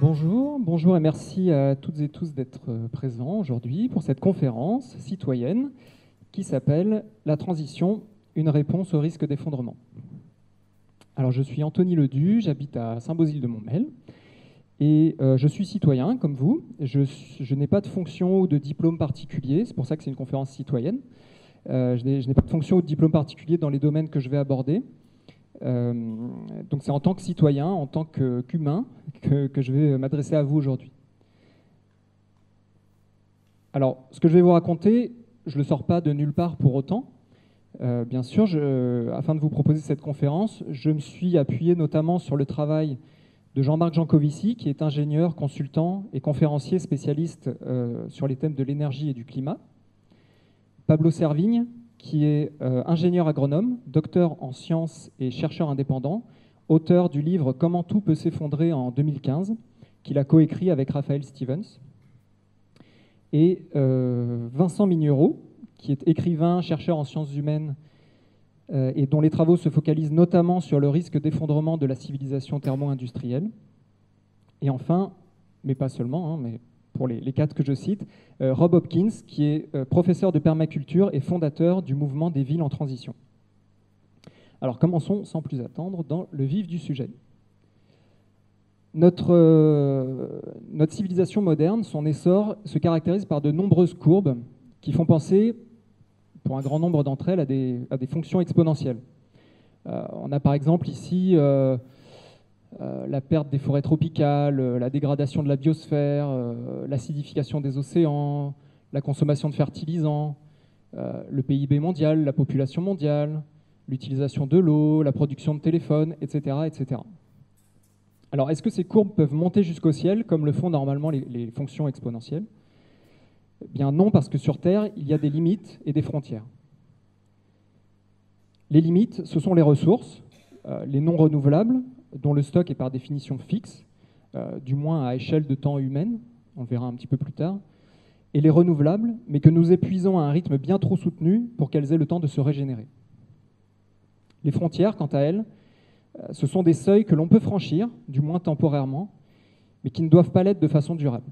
Bonjour et merci à toutes et tous d'être présents aujourd'hui pour cette conférence citoyenne qui s'appelle « La transition, une réponse au risque d'effondrement ». Alors je suis Anthony Ledu, j'habite à Saint-Bosile-de-Montmel et je suis citoyen comme vous. Je n'ai pas de fonction ou de diplôme particulier, c'est pour ça que c'est une conférence citoyenne. Je n'ai pas de fonction ou de diplôme particulier dans les domaines que je vais aborder. Donc c'est en tant que citoyen, en tant qu'humain, que je vais m'adresser à vous aujourd'hui. Alors, ce que je vais vous raconter, je ne le sors pas de nulle part pour autant. Bien sûr, afin de vous proposer cette conférence, je me suis appuyé notamment sur le travail de Jean-Marc Jancovici, qui est ingénieur, consultant et conférencier spécialiste sur les thèmes de l'énergie et du climat. Pablo Servigne, qui est ingénieur agronome, docteur en sciences et chercheur indépendant, auteur du livre « Comment tout peut s'effondrer » en 2015, qu'il a coécrit avec Raphaël Stevens. Et Vincent Mignereau, qui est écrivain, chercheur en sciences humaines et dont les travaux se focalisent notamment sur le risque d'effondrement de la civilisation thermo-industrielle. Et enfin, mais pas seulement, mais pour les quatre que je cite, Rob Hopkins, qui est professeur de permaculture et fondateur du mouvement des villes en transition. Alors commençons sans plus attendre dans le vif du sujet. Notre civilisation moderne, son essor, se caractérise par de nombreuses courbes qui font penser, pour un grand nombre d'entre elles, à des fonctions exponentielles. On a par exemple ici la perte des forêts tropicales, la dégradation de la biosphère, l'acidification des océans, la consommation de fertilisants, le PIB mondial, la population mondiale, l'utilisation de l'eau, la production de téléphones, etc., etc. Alors, est-ce que ces courbes peuvent monter jusqu'au ciel, comme le font normalement les fonctions exponentielles ? Eh bien non, parce que sur Terre, il y a des limites et des frontières. Les limites, ce sont les ressources, les non renouvelables, dont le stock est par définition fixe, du moins à échelle de temps humaine, on le verra un petit peu plus tard, et les renouvelables, mais que nous épuisons à un rythme bien trop soutenu pour qu'elles aient le temps de se régénérer. Les frontières, quant à elles, ce sont des seuils que l'on peut franchir, du moins temporairement, mais qui ne doivent pas l'être de façon durable.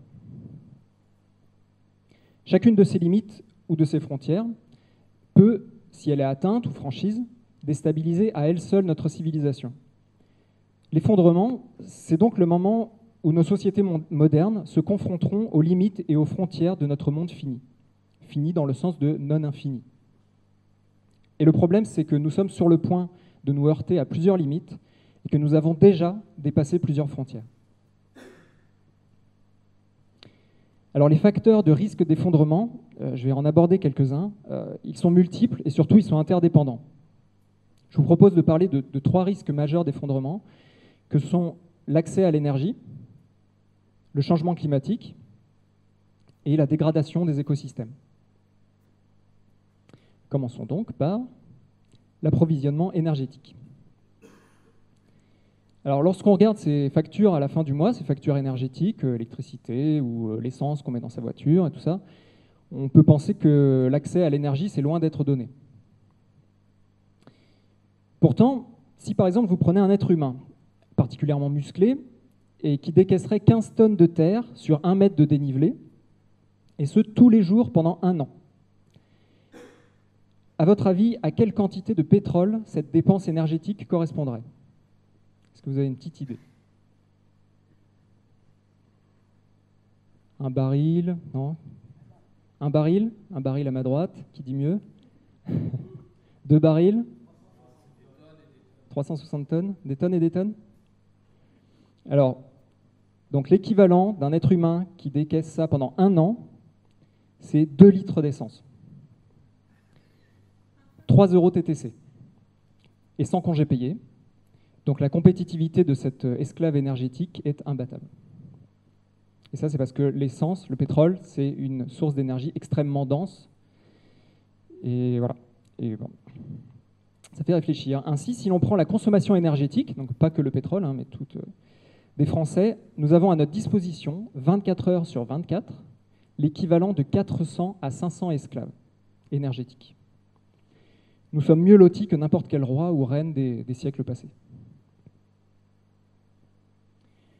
Chacune de ces limites ou de ces frontières peut, si elle est atteinte ou franchise, déstabiliser à elle seule notre civilisation. L'effondrement, c'est donc le moment où nos sociétés modernes se confronteront aux limites et aux frontières de notre monde fini. Fini dans le sens de non infini. Et le problème, c'est que nous sommes sur le point de nous heurter à plusieurs limites et que nous avons déjà dépassé plusieurs frontières. Alors les facteurs de risque d'effondrement, je vais en aborder quelques-uns, ils sont multiples et surtout ils sont interdépendants. Je vous propose de parler de trois risques majeurs d'effondrement, que sont l'accès à l'énergie, le changement climatique et la dégradation des écosystèmes. Commençons donc par l'approvisionnement énergétique. Alors lorsqu'on regarde ces factures à la fin du mois, ces factures énergétiques, électricité ou l'essence qu'on met dans sa voiture et tout ça, on peut penser que l'accès à l'énergie, c'est loin d'être donné. Pourtant, si par exemple vous prenez un être humain particulièrement musclé et qui décaisserait 15 tonnes de terre sur 1 mètre de dénivelé, et ce tous les jours pendant 1 an, à votre avis, à quelle quantité de pétrole cette dépense énergétique correspondrait ? Est-ce que vous avez une petite idée ? Un baril ? Non ? Un baril à ma droite, qui dit mieux ? 2 barils ? 360 tonnes ? Des tonnes et des tonnes ? Alors, donc l'équivalent d'un être humain qui décaisse ça pendant 1 an, c'est 2 litres d'essence. 3 € TTC. Et sans congé payé. Donc la compétitivité de cet esclave énergétique est imbattable. Et ça, c'est parce que l'essence, le pétrole, c'est une source d'énergie extrêmement dense. Et voilà. Et bon. Ça fait réfléchir. Ainsi, si l'on prend la consommation énergétique, donc pas que le pétrole, mais toute des Français, nous avons à notre disposition, 24 heures sur 24, l'équivalent de 400 à 500 esclaves énergétiques. Nous sommes mieux lotis que n'importe quel roi ou reine des siècles passés.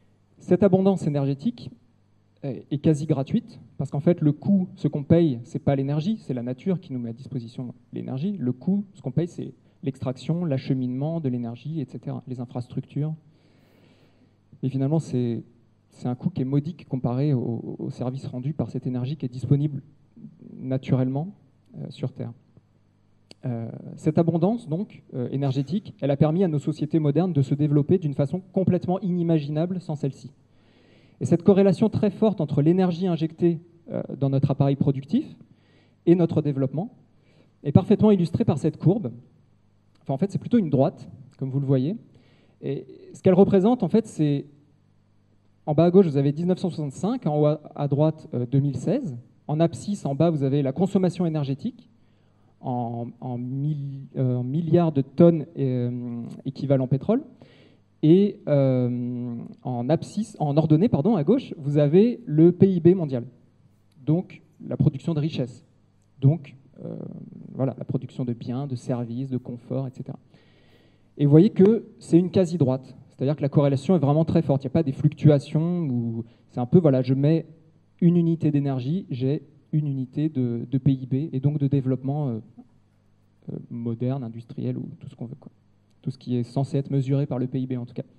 Cette abondance énergétique est quasi gratuite, parce qu'en fait, le coût, ce qu'on paye, ce n'est pas l'énergie, c'est la nature qui nous met à disposition l'énergie. Le coût, ce qu'on paye, c'est l'extraction, l'acheminement de l'énergie, etc., les infrastructures. Et finalement, c'est un coût qui est modique comparé au service rendu par cette énergie qui est disponible naturellement sur Terre. Cette abondance donc énergétique, elle a permis à nos sociétés modernes de se développer d'une façon complètement inimaginable sans celle-ci. Et cette corrélation très forte entre l'énergie injectée dans notre appareil productif et notre développement est parfaitement illustrée par cette courbe. Enfin, en fait, c'est plutôt une droite, comme vous le voyez. Et ce qu'elle représente, en fait, c'est en bas à gauche, vous avez 1965, en haut à droite, 2016. En abscisse, en bas, vous avez la consommation énergétique en milliards de tonnes équivalent pétrole. Et en abscisse, en ordonnée, pardon, à gauche, vous avez le PIB mondial, donc la production de richesses, donc voilà, la production de biens, de services, de confort, etc. Et vous voyez que c'est une quasi-droite, c'est-à-dire que la corrélation est vraiment très forte. Il n'y a pas des fluctuations où c'est un peu, voilà, je mets une unité d'énergie, j'ai une unité de PIB et donc de développement moderne, industriel ou tout ce qu'on veut, quoi. Tout ce qui est censé être mesuré par le PIB en tout cas,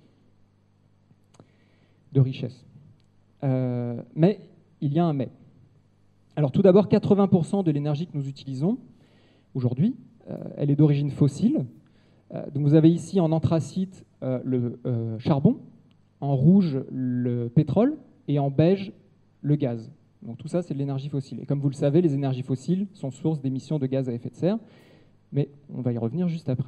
de richesse. Mais il y a un mais. Alors tout d'abord, 80% de l'énergie que nous utilisons aujourd'hui, elle est d'origine fossile. Donc vous avez ici en anthracite le charbon, en rouge le pétrole et en beige le gaz. Donc tout ça, c'est de l'énergie fossile. Et comme vous le savez, les énergies fossiles sont source d'émissions de gaz à effet de serre, mais on va y revenir juste après.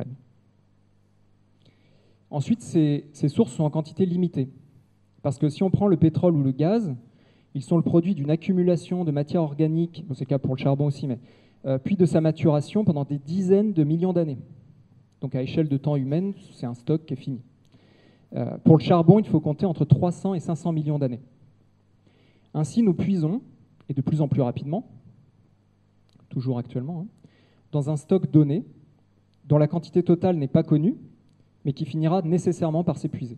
Ensuite, ces sources sont en quantité limitée, parce que si on prend le pétrole ou le gaz, ils sont le produit d'une accumulation de matière organique, c'est le cas pour le charbon aussi, mais puis de sa maturation pendant des dizaines de millions d'années. Donc à échelle de temps humaine, c'est un stock qui est fini. Pour le charbon, il faut compter entre 300 et 500 millions d'années. Ainsi, nous puisons, et de plus en plus rapidement, toujours actuellement, dans un stock donné, dont la quantité totale n'est pas connue, mais qui finira nécessairement par s'épuiser.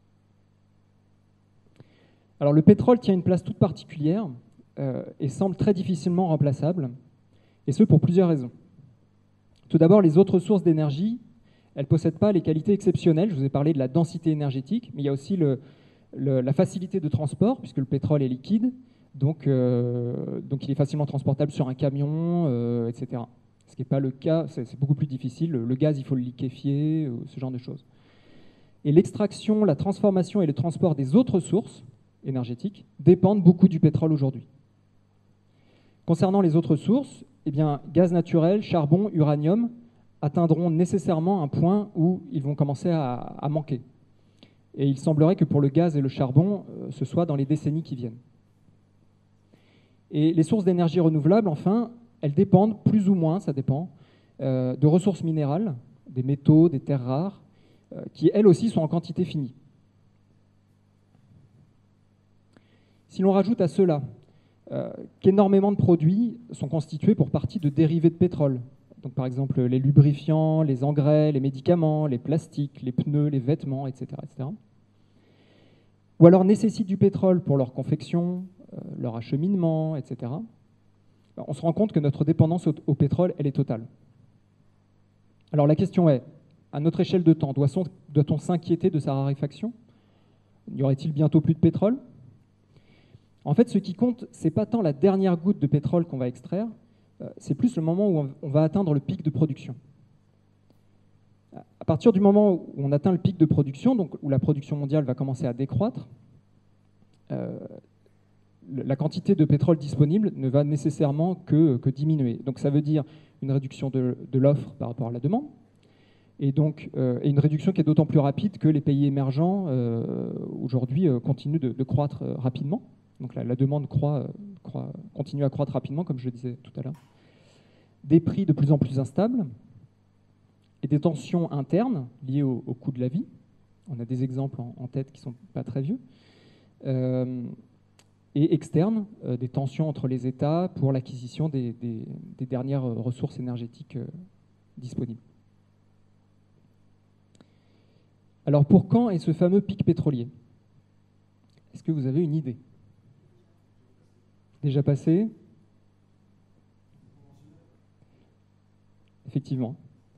Alors le pétrole tient une place toute particulière et semble très difficilement remplaçable, et ce pour plusieurs raisons. Tout d'abord, les autres sources d'énergie, elles ne possèdent pas les qualités exceptionnelles. Je vous ai parlé de la densité énergétique, mais il y a aussi la facilité de transport, puisque le pétrole est liquide, donc il est facilement transportable sur un camion, etc. Ce qui n'est pas le cas, c'est beaucoup plus difficile. Le gaz, il faut le liquéfier, ce genre de choses. Et l'extraction, la transformation et le transport des autres sources énergétiques dépendent beaucoup du pétrole aujourd'hui. Concernant les autres sources, eh bien, gaz naturel, charbon, uranium atteindront nécessairement un point où ils vont commencer à manquer. Et il semblerait que pour le gaz et le charbon, ce soit dans les décennies qui viennent. Et les sources d'énergie renouvelables, enfin, elles dépendent, plus ou moins, ça dépend, de ressources minérales, des métaux, des terres rares, qui elles aussi sont en quantité finie. Si l'on rajoute à cela qu'énormément de produits sont constitués pour partie de dérivés de pétrole, donc par exemple les lubrifiants, les engrais, les médicaments, les plastiques, les pneus, les vêtements, etc., etc., ou alors nécessitent du pétrole pour leur confection, leur acheminement, etc., on se rend compte que notre dépendance au pétrole, elle est totale. Alors la question est, à notre échelle de temps, doit-on s'inquiéter de sa raréfaction? Y aurait-il bientôt plus de pétrole? En fait, ce qui compte, ce n'est pas tant la dernière goutte de pétrole qu'on va extraire, c'est plus le moment où on va atteindre le pic de production. À partir du moment où on atteint le pic de production, donc où la production mondiale va commencer à décroître, la quantité de pétrole disponible ne va nécessairement que diminuer. Donc ça veut dire une réduction de l'offre par rapport à la demande, et donc une réduction qui est d'autant plus rapide que les pays émergents aujourd'hui continuent de croître rapidement. Donc la demande continue à croître rapidement, comme je le disais tout à l'heure. Des prix de plus en plus instables et des tensions internes liées au coût de la vie. On a des exemples en tête qui ne sont pas très vieux. Et externes, des tensions entre les États pour l'acquisition des dernières ressources énergétiques disponibles. Alors pour quand est ce fameux pic pétrolier? Est-ce que vous avez une idée? Déjà passé? Effectivement.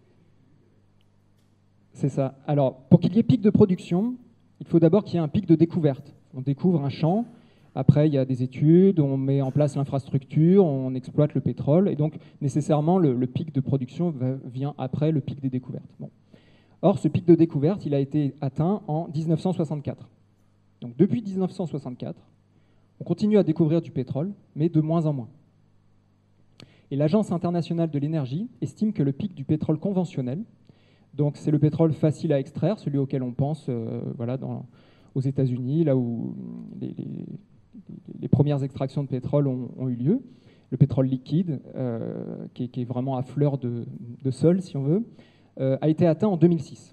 C'est ça. Alors, pour qu'il y ait pic de production, il faut d'abord qu'il y ait un pic de découverte. On découvre un champ, après il y a des études, on met en place l'infrastructure, on exploite le pétrole, et donc nécessairement le pic de production vient après le pic des découvertes. Bon. Or, ce pic de découverte, il a été atteint en 1964. Donc depuis 1964, on continue à découvrir du pétrole, mais de moins en moins. Et l'Agence internationale de l'énergie estime que le pic du pétrole conventionnel, donc c'est le pétrole facile à extraire, celui auquel on pense voilà, aux États-Unis, là où les premières extractions de pétrole ont eu lieu, le pétrole liquide, qui est vraiment à fleur de sol, si on veut, a été atteint en 2006.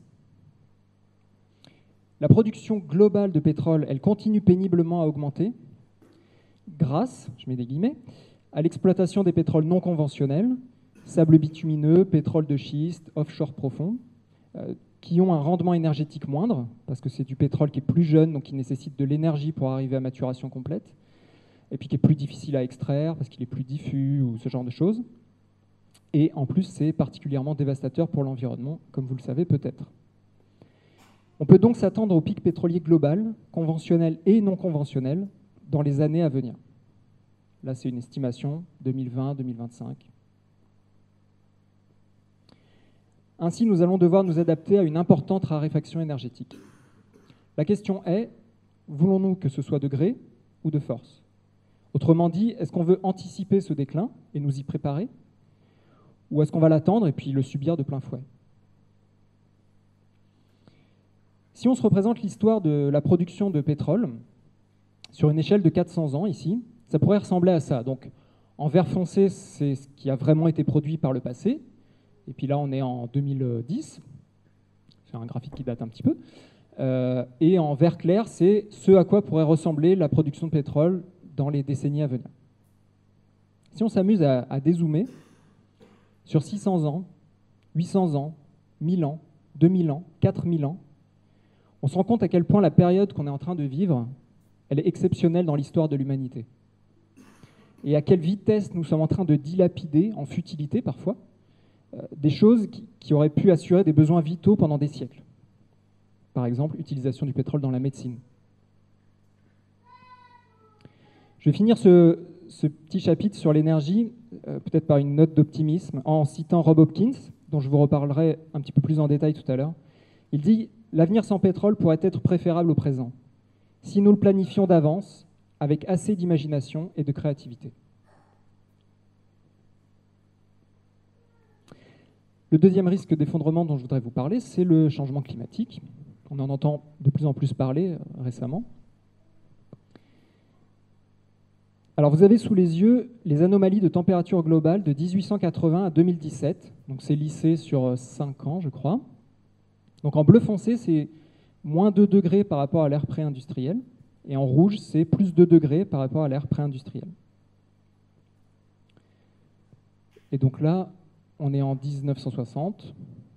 La production globale de pétrole, elle continue péniblement à augmenter grâce, je mets des guillemets, à l'exploitation des pétroles non conventionnels, sable bitumineux, pétrole de schiste, offshore profond, qui ont un rendement énergétique moindre, parce que c'est du pétrole qui est plus jeune, donc qui nécessite de l'énergie pour arriver à maturation complète, et puis qui est plus difficile à extraire, parce qu'il est plus diffus, ou ce genre de choses. Et en plus, c'est particulièrement dévastateur pour l'environnement, comme vous le savez peut-être. On peut donc s'attendre au pic pétrolier global, conventionnel et non conventionnel, dans les années à venir. Là, c'est une estimation 2020-2025. Ainsi, nous allons devoir nous adapter à une importante raréfaction énergétique. La question est, voulons-nous que ce soit de gré ou de force? Autrement dit, est-ce qu'on veut anticiper ce déclin et nous y préparer? Ou est-ce qu'on va l'attendre et puis le subir de plein fouet? Si on se représente l'histoire de la production de pétrole, sur une échelle de 400 ans ici, ça pourrait ressembler à ça. Donc, en vert foncé, c'est ce qui a vraiment été produit par le passé. Et puis là, on est en 2010. C'est un graphique qui date un petit peu. Et en vert clair, c'est ce à quoi pourrait ressembler la production de pétrole dans les décennies à venir. Si on s'amuse à dézoomer, sur 600 ans, 800 ans, 1000 ans, 2000 ans, 4000 ans, on se rend compte à quel point la période qu'on est en train de vivre, elle est exceptionnelle dans l'histoire de l'humanité. Et à quelle vitesse nous sommes en train de dilapider, en futilité parfois, des choses qui auraient pu assurer des besoins vitaux pendant des siècles. Par exemple, l'utilisation du pétrole dans la médecine. Je vais finir ce petit chapitre sur l'énergie, peut-être par une note d'optimisme, en citant Rob Hopkins, dont je vous reparlerai un petit peu plus en détail tout à l'heure. Il dit « L'avenir sans pétrole pourrait être préférable au présent, si nous le planifions d'avance, avec assez d'imagination et de créativité. » Le deuxième risque d'effondrement dont je voudrais vous parler, c'est le changement climatique. On en entend de plus en plus parler récemment. Alors vous avez sous les yeux les anomalies de température globale de 1880 à 2017. Donc c'est lissé sur 5 ans, je crois. Donc en bleu foncé, c'est moins 2 degrés par rapport à l'ère pré-industrielle. Et en rouge, c'est plus 2 degrés par rapport à l'ère pré-industrielle. Et donc là, on est en 1960,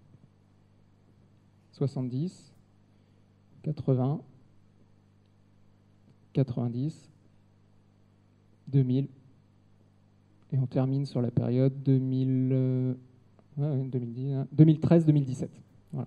70, 80, 90, 2000, et on termine sur la période 2013-2017. Voilà.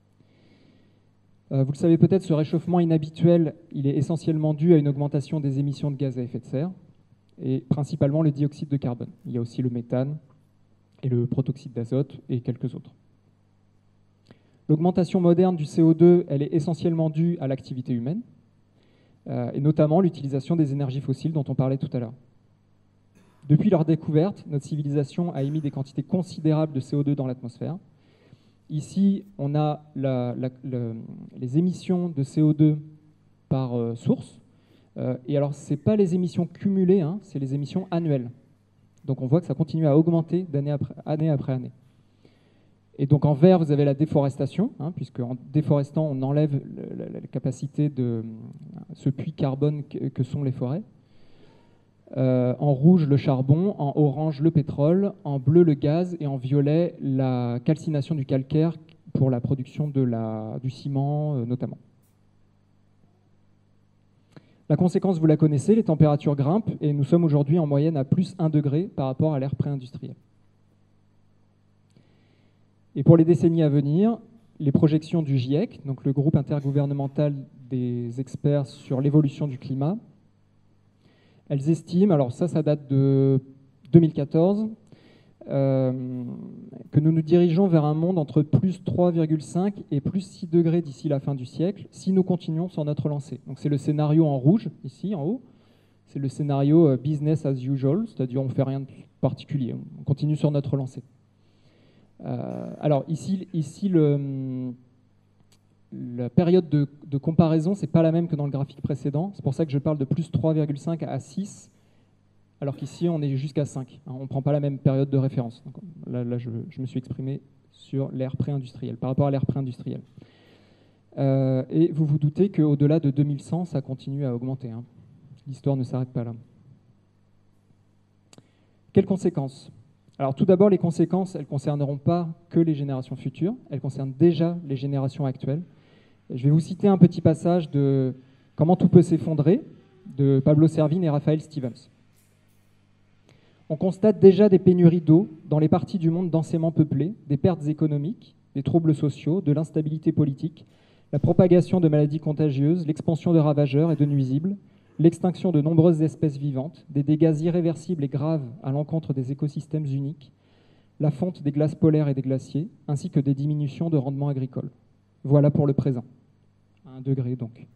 Vous le savez peut-être, ce réchauffement inhabituel, il est essentiellement dû à une augmentation des émissions de gaz à effet de serre, et principalement le dioxyde de carbone. Il y a aussi le méthane, et le protoxyde d'azote et quelques autres. L'augmentation moderne du CO2, elle est essentiellement due à l'activité humaine, et notamment l'utilisation des énergies fossiles dont on parlait tout à l'heure. Depuis leur découverte, notre civilisation a émis des quantités considérables de CO2 dans l'atmosphère. Ici, on a les émissions de CO2 par source. Et alors, ce n'est pas les émissions cumulées, hein, c'est les émissions annuelles. Donc on voit que ça continue à augmenter d'année après année. Et donc en vert, vous avez la déforestation, hein, puisque en déforestant, on enlève la capacité de ce puits carbone que sont les forêts. En rouge, le charbon, en orange, le pétrole, en bleu, le gaz, et en violet, la calcination du calcaire pour la production du ciment notamment. La conséquence, vous la connaissez, les températures grimpent et nous sommes aujourd'hui en moyenne à plus 1 degré par rapport à l'ère pré-industrielle. Et pour les décennies à venir, les projections du GIEC, donc le groupe intergouvernemental des experts sur l'évolution du climat, elles estiment, alors ça date de 2014, que nous nous dirigeons vers un monde entre plus 3,5 et plus 6 degrés d'ici la fin du siècle, si nous continuons sur notre lancée. Donc c'est le scénario en rouge, ici, en haut. C'est le scénario business as usual, c'est-à-dire on ne fait rien de particulier, on continue sur notre lancée. Alors ici la période de comparaison, ce n'est pas la même que dans le graphique précédent. C'est pour ça que je parle de plus 3,5 à 6, alors qu'ici, on est jusqu'à 5. On ne prend pas la même période de référence. Donc, là je me suis exprimé sur l'ère pré-industrielle, par rapport à l'ère pré-industrielle. Et vous vous doutez qu'au-delà de 2100, ça continue à augmenter. Hein. L'histoire ne s'arrête pas là. Quelles conséquences ? Alors tout d'abord, les conséquences, elles ne concerneront pas que les générations futures, elles concernent déjà les générations actuelles. Je vais vous citer un petit passage de Comment tout peut s'effondrer de Pablo Servigne et Raphaël Stevens. On constate déjà des pénuries d'eau dans les parties du monde densément peuplées, des pertes économiques, des troubles sociaux, de l'instabilité politique, la propagation de maladies contagieuses, l'expansion de ravageurs et de nuisibles, l'extinction de nombreuses espèces vivantes, des dégâts irréversibles et graves à l'encontre des écosystèmes uniques, la fonte des glaces polaires et des glaciers, ainsi que des diminutions de rendement agricole. Voilà pour le présent. À 1 degré donc.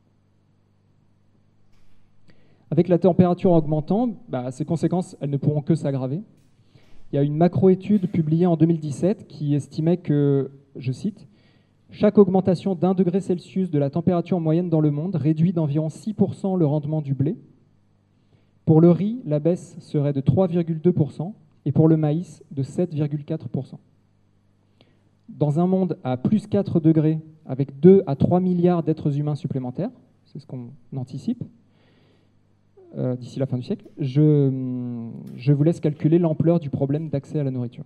Avec la température augmentant, ces conséquences, elles ne pourront que s'aggraver. Il y a une macro-étude publiée en 2017 qui estimait que, je cite, « Chaque augmentation d'1 degré Celsius de la température moyenne dans le monde réduit d'environ 6% le rendement du blé. Pour le riz, la baisse serait de 3,2% et pour le maïs, de 7,4%. Dans un monde à plus 4 degrés, avec 2 à 3 milliards d'êtres humains supplémentaires, c'est ce qu'on anticipe, d'ici la fin du siècle, je vous laisse calculer l'ampleur du problème d'accès à la nourriture.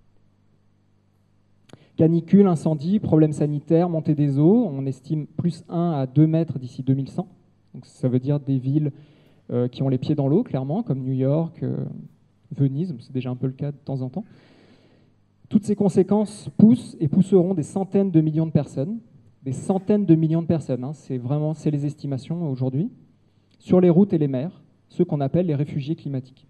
Canicule, incendie, problèmes sanitaires, montée des eaux, on estime plus 1 à 2 mètres d'ici 2100. Donc ça veut dire des villes qui ont les pieds dans l'eau, clairement, comme New York, Venise, c'est déjà un peu le cas de temps en temps. Toutes ces conséquences poussent et pousseront des centaines de millions de personnes, hein, c'est les estimations aujourd'hui, sur les routes et les mers, ceux qu'on appelle les réfugiés climatiques.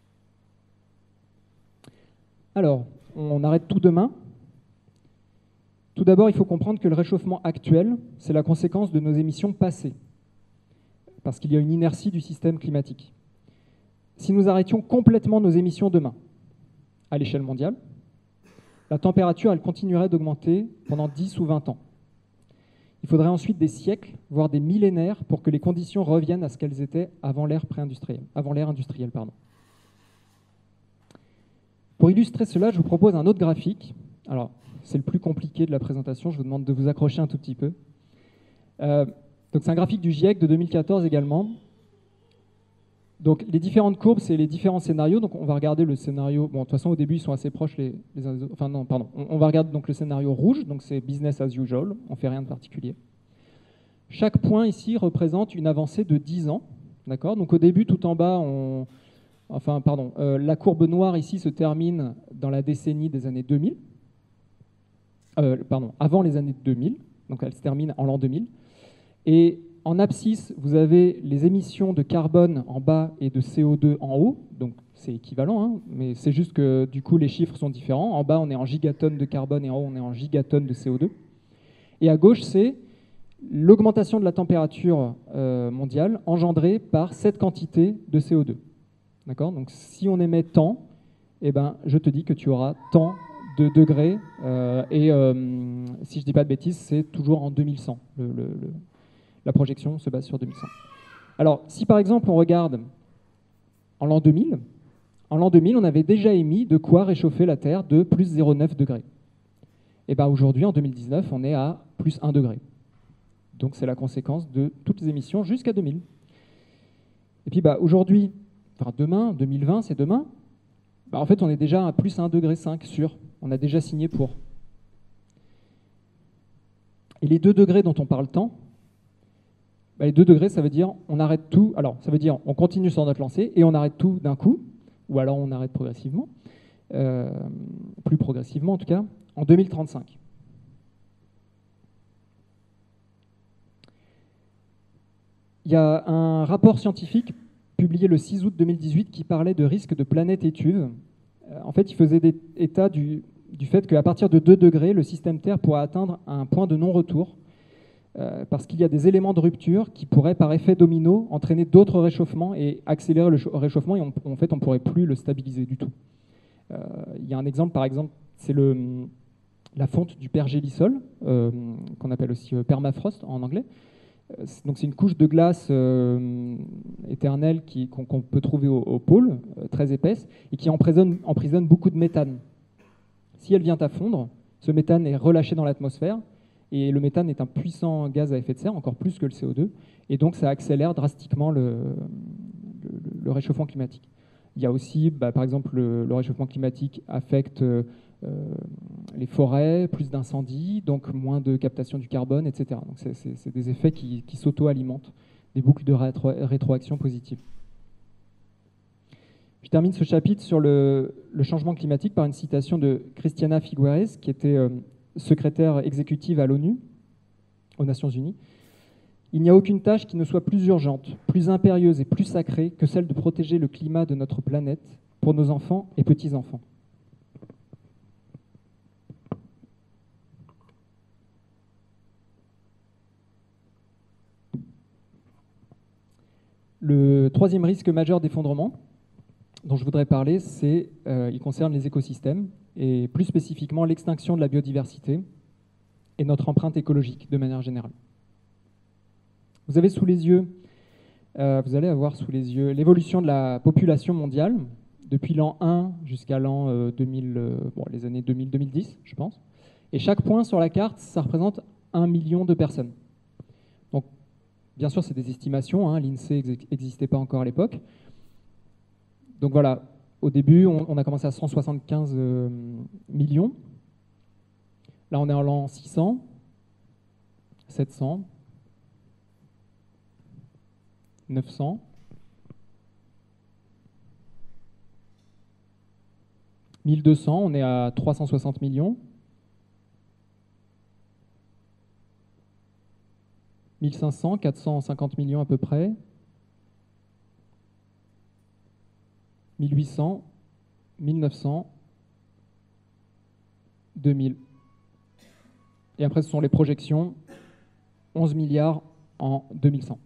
Alors, on arrête tout demain. Tout d'abord, il faut comprendre que le réchauffement actuel, c'est la conséquence de nos émissions passées, parce qu'il y a une inertie du système climatique. Si nous arrêtions complètement nos émissions demain, à l'échelle mondiale, la température, elle continuerait d'augmenter pendant 10 ou 20 ans. Il faudrait ensuite des siècles, voire des millénaires, pour que les conditions reviennent à ce qu'elles étaient avant l'ère industrielle. Pour illustrer cela, je vous propose un autre graphique. Alors, c'est le plus compliqué de la présentation, je vous demande de vous accrocher un tout petit peu. Donc c'est un graphique du GIEC de 2014 également. Donc les différentes courbes, c'est les différents scénarios. Donc on va regarder le scénario, bon de toute façon au début ils sont assez proches les uns des autres. Enfin non, pardon. On va regarder donc le scénario rouge, donc c'est business as usual, on ne fait rien de particulier. Chaque point ici représente une avancée de 10 ans. D'accord ? Donc au début, tout en bas, la courbe noire ici se termine dans la décennie des années 2000. Avant les années 2000, donc elle se termine en l'an 2000. Et en abscisse, vous avez les émissions de carbone en bas et de CO2 en haut, donc c'est équivalent, hein, mais c'est juste que du coup les chiffres sont différents. En bas, on est en gigatonnes de carbone et en haut, on est en gigatonnes de CO2. Et à gauche, c'est l'augmentation de la température mondiale engendrée par cette quantité de CO2. D'accord ? Donc si on émet tant, eh ben, je te dis que tu auras tant de degrés, si je ne dis pas de bêtises, c'est toujours en 2100. La projection se base sur 2100. Alors, si par exemple on regarde en l'an 2000, on avait déjà émis de quoi réchauffer la Terre de plus 0,9 degrés. Et bien aujourd'hui, en 2019, on est à plus 1 degré. Donc c'est la conséquence de toutes les émissions jusqu'à 2000. Et puis aujourd'hui, enfin demain, 2020, c'est demain, en fait on est déjà à plus 1,5 degré sûr. On a déjà signé pour. Et les 2 degrés dont on parle tant, Les 2 degrés, ça veut dire on arrête tout. Alors, ça veut dire on continue sur notre lancée et on arrête tout d'un coup, ou alors on arrête progressivement, plus progressivement en tout cas, en 2035. Il y a un rapport scientifique publié le 6 août 2018 qui parlait de risque de planète étuve. En fait, il faisait état du fait qu'à partir de 2 degrés, le système Terre pourrait atteindre un point de non-retour parce qu'il y a des éléments de rupture qui pourraient, par effet domino, entraîner d'autres réchauffements et accélérer le réchauffement, et en fait, on ne pourrait plus le stabiliser du tout. Il y a un exemple, par exemple, c'est la fonte du pergélisol, qu'on appelle aussi permafrost en anglais. Donc c'est une couche de glace éternelle qu'on peut trouver au pôle, très épaisse, et qui emprisonne beaucoup de méthane. Si elle vient à fondre, ce méthane est relâché dans l'atmosphère, et le méthane est un puissant gaz à effet de serre, encore plus que le CO2, et donc ça accélère drastiquement le réchauffement climatique. Il y a aussi, par exemple, le réchauffement climatique affecte les forêts, plus d'incendies, donc moins de captation du carbone, etc. Donc c'est des effets qui s'auto-alimentent, des boucles de rétroaction positive. Je termine ce chapitre sur le changement climatique par une citation de Christiana Figueres, qui était secrétaire exécutive à l'ONU, aux Nations Unies. « Il n'y a aucune tâche qui ne soit plus urgente, plus impérieuse et plus sacrée que celle de protéger le climat de notre planète pour nos enfants et petits-enfants. » Le 3e risque majeur d'effondrement dont je voudrais parler, il concerne les écosystèmes et plus spécifiquement l'extinction de la biodiversité et notre empreinte écologique de manière générale. Vous allez avoir sous les yeux l'évolution de la population mondiale depuis l'an 1 jusqu'à l'an 2000, les années 2000-2010, je pense. Et chaque point sur la carte, ça représente 1 million de personnes. Donc, bien sûr, c'est des estimations, l'INSEE n'existait pas encore à l'époque. Donc voilà, au début, on a commencé à 175 millions. Là, on est en l'an 600, 700, 900. 1200, on est à 360 millions. 1500, 450 millions à peu près. 1800, 1900, 2000. Et après, ce sont les projections, 11 milliards en 2100.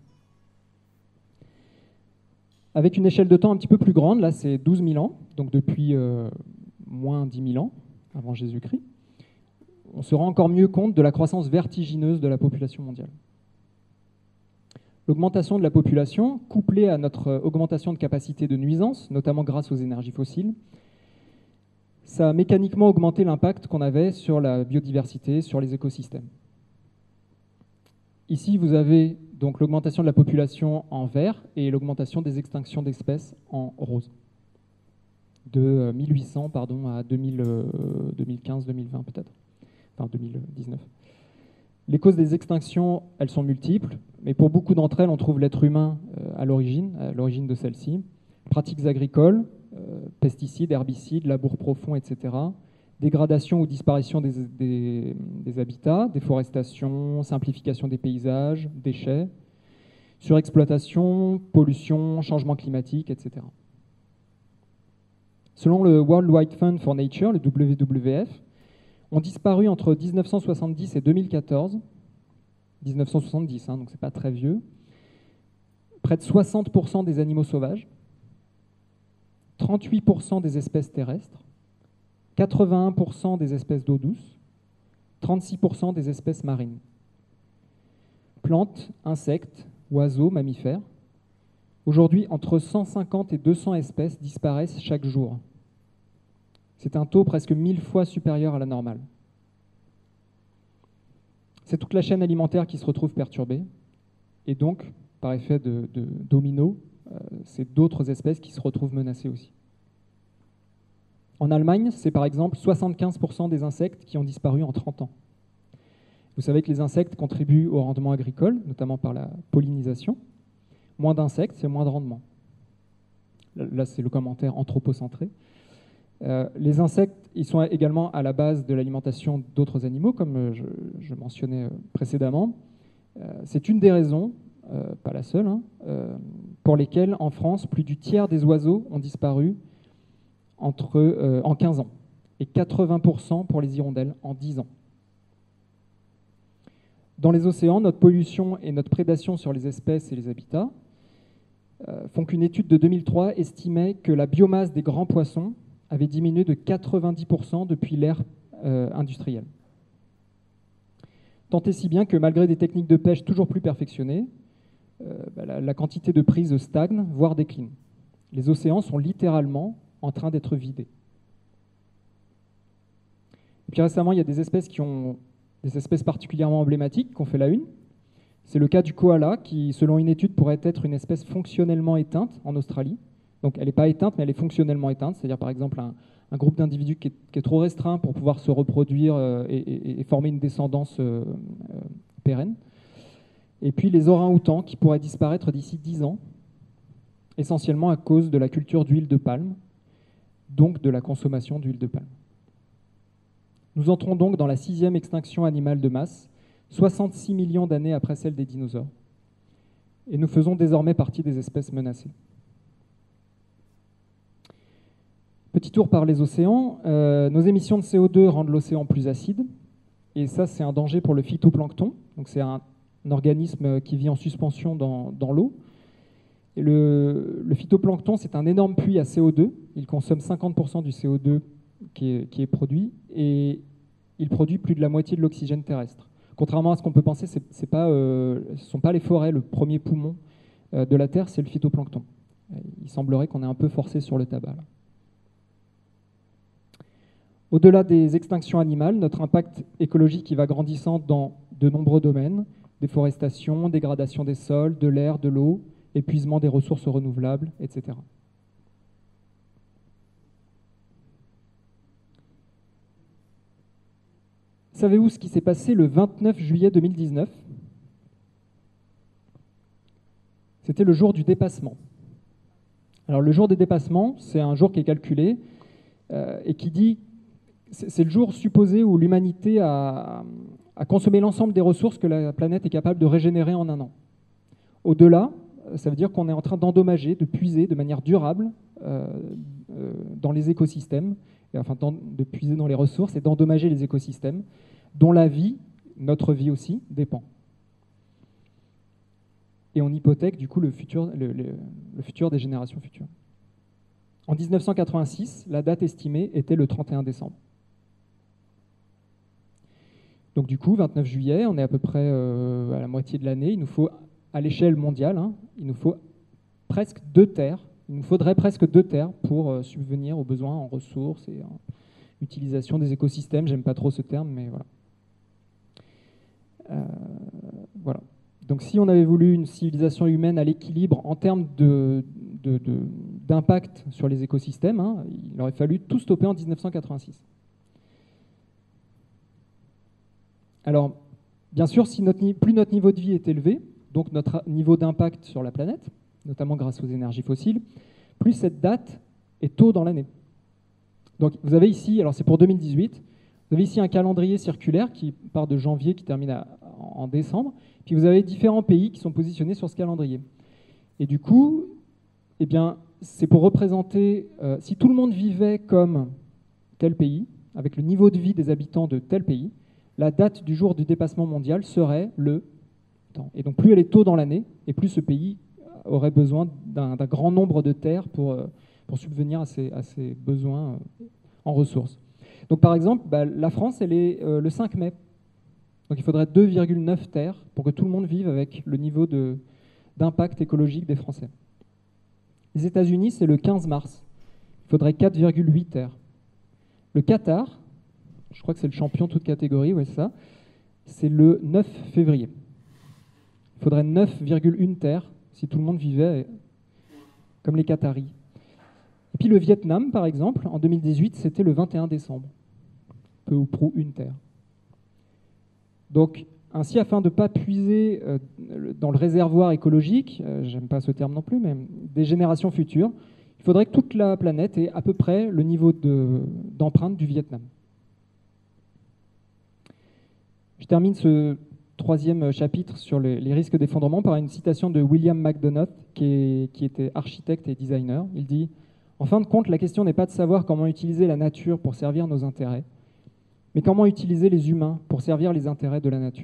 Avec une échelle de temps un petit peu plus grande, là c'est 12 000 ans, donc depuis moins 10 000 ans, avant Jésus-Christ, on se rend encore mieux compte de la croissance vertigineuse de la population mondiale. L'augmentation de la population, couplée à notre augmentation de capacité de nuisance, notamment grâce aux énergies fossiles, ça a mécaniquement augmenté l'impact qu'on avait sur la biodiversité, sur les écosystèmes. Ici, vous avez donc l'augmentation de la population en vert et l'augmentation des extinctions d'espèces en rose. De 1800 à 2015-2020 peut-être, enfin 2019. Les causes des extinctions, elles sont multiples, mais pour beaucoup d'entre elles, on trouve l'être humain à l'origine de celles-ci. Pratiques agricoles, pesticides, herbicides, labour profond, etc. Dégradation ou disparition des habitats, déforestation, simplification des paysages, déchets, surexploitation, pollution, changement climatique, etc. Selon le World Wide Fund for Nature, le WWF, ont disparu entre 1970 et 2014, 1970, donc c'est pas très vieux, près de 60% des animaux sauvages, 38% des espèces terrestres, 81% des espèces d'eau douce, 36% des espèces marines. Plantes, insectes, oiseaux, mammifères. Aujourd'hui, entre 150 et 200 espèces disparaissent chaque jour. C'est un taux presque 1000 fois supérieur à la normale. C'est toute la chaîne alimentaire qui se retrouve perturbée. Et donc, par effet de domino, c'est d'autres espèces qui se retrouvent menacées aussi. En Allemagne, c'est par exemple 75% des insectes qui ont disparu en 30 ans. Vous savez que les insectes contribuent au rendement agricole, notamment par la pollinisation. Moins d'insectes, c'est moins de rendement. Là, c'est le commentaire anthropocentré. Les insectes, ils sont également à la base de l'alimentation d'autres animaux, comme je mentionnais précédemment. C'est une des raisons, pas la seule, hein, pour lesquelles en France, plus du tiers des oiseaux ont disparu en 15 ans, et 80% pour les hirondelles en 10 ans. Dans les océans, notre pollution et notre prédation sur les espèces et les habitats font qu'une étude de 2003 estimait que la biomasse des grands poissons avait diminué de 90% depuis l'ère industrielle. Tant et si bien que malgré des techniques de pêche toujours plus perfectionnées, la quantité de prise stagne, voire décline. Les océans sont littéralement en train d'être vidés. Et puis récemment, il y a des espèces particulièrement emblématiques qui ont fait la une. C'est le cas du koala qui, selon une étude, pourrait être une espèce fonctionnellement éteinte en Australie. Donc elle n'est pas éteinte, mais elle est fonctionnellement éteinte, c'est-à-dire par exemple un groupe d'individus qui est trop restreint pour pouvoir se reproduire et former une descendance pérenne. Et puis les orang-outans qui pourraient disparaître d'ici 10 ans, essentiellement à cause de la culture d'huile de palme, donc de la consommation d'huile de palme. Nous entrons donc dans la 6e extinction animale de masse, 66 millions d'années après celle des dinosaures. Et nous faisons désormais partie des espèces menacées. Petit tour par les océans. Nos émissions de CO2 rendent l'océan plus acide. Et ça, c'est un danger pour le phytoplancton. Donc, c'est un organisme qui vit en suspension dans l'eau. Et le phytoplancton, c'est un énorme puits à CO2. Il consomme 50% du CO2 qui est produit. Et il produit plus de la moitié de l'oxygène terrestre. Contrairement à ce qu'on peut penser, ce ne sont pas les forêts, le premier poumon de la Terre, c'est le phytoplancton. Il semblerait qu'on ait un peu forcé sur le tabac, là. Au-delà des extinctions animales, notre impact écologique va grandissant dans de nombreux domaines, déforestation, dégradation des sols, de l'air, de l'eau, épuisement des ressources renouvelables, etc. Savez-vous ce qui s'est passé le 29 juillet 2019 ? C'était le jour du dépassement. Alors le jour des dépassements, c'est un jour qui est calculé et qui dit, c'est le jour supposé où l'humanité a consommé l'ensemble des ressources que la planète est capable de régénérer en un an. Au-delà, ça veut dire qu'on est en train d'endommager, de puiser de manière durable dans les écosystèmes, enfin de puiser dans les ressources et d'endommager les écosystèmes dont la vie, notre vie aussi, dépend. Et on hypothèque du coup le futur des générations futures. En 1986, la date estimée était le 31 décembre. Donc du coup, 29 juillet, on est à peu près à la moitié de l'année. Il nous faut, à l'échelle mondiale, il nous faut presque 2 terres. Il nous faudrait presque 2 terres pour subvenir aux besoins en ressources et en utilisation des écosystèmes. J'aime pas trop ce terme, mais voilà. Voilà. Donc si on avait voulu une civilisation humaine à l'équilibre en termes d'impact sur les écosystèmes, il aurait fallu tout stopper en 1986. Alors, bien sûr, si plus notre niveau de vie est élevé, donc notre niveau d'impact sur la planète, notamment grâce aux énergies fossiles, plus cette date est tôt dans l'année. Donc vous avez ici, alors c'est pour 2018, vous avez ici un calendrier circulaire qui part de janvier, qui termine en décembre, puis vous avez différents pays qui sont positionnés sur ce calendrier. Et du coup, eh bien, c'est pour représenter, si tout le monde vivait comme tel pays, avec le niveau de vie des habitants de tel pays, la date du jour du dépassement mondial serait le temps. Et donc plus elle est tôt dans l'année, et plus ce pays aurait besoin d'un grand nombre de terres pour subvenir à ses besoins en ressources. Donc par exemple, la France, elle est le 5 mai. Donc il faudrait 2,9 terres pour que tout le monde vive avec le niveau d'impact écologique des Français. Les États-Unis, c'est le 15 mars. Il faudrait 4,8 terres. Le Qatar, je crois que c'est le champion toute catégorie, ouais, c'est ça, c'est le 9 février. Il faudrait 9,1 terres si tout le monde vivait comme les Qataris. Et puis le Vietnam, par exemple, en 2018, c'était le 21 décembre. Peu ou prou une terre. Donc, ainsi, afin de ne pas puiser dans le réservoir écologique, j'aime pas ce terme non plus, mais des générations futures, il faudrait que toute la planète ait à peu près le niveau d'empreinte du Vietnam. Je termine ce troisième chapitre sur les risques d'effondrement par une citation de William McDonough, qui était architecte et designer. Il dit « En fin de compte, la question n'est pas de savoir comment utiliser la nature pour servir nos intérêts, mais comment utiliser les humains pour servir les intérêts de la nature. »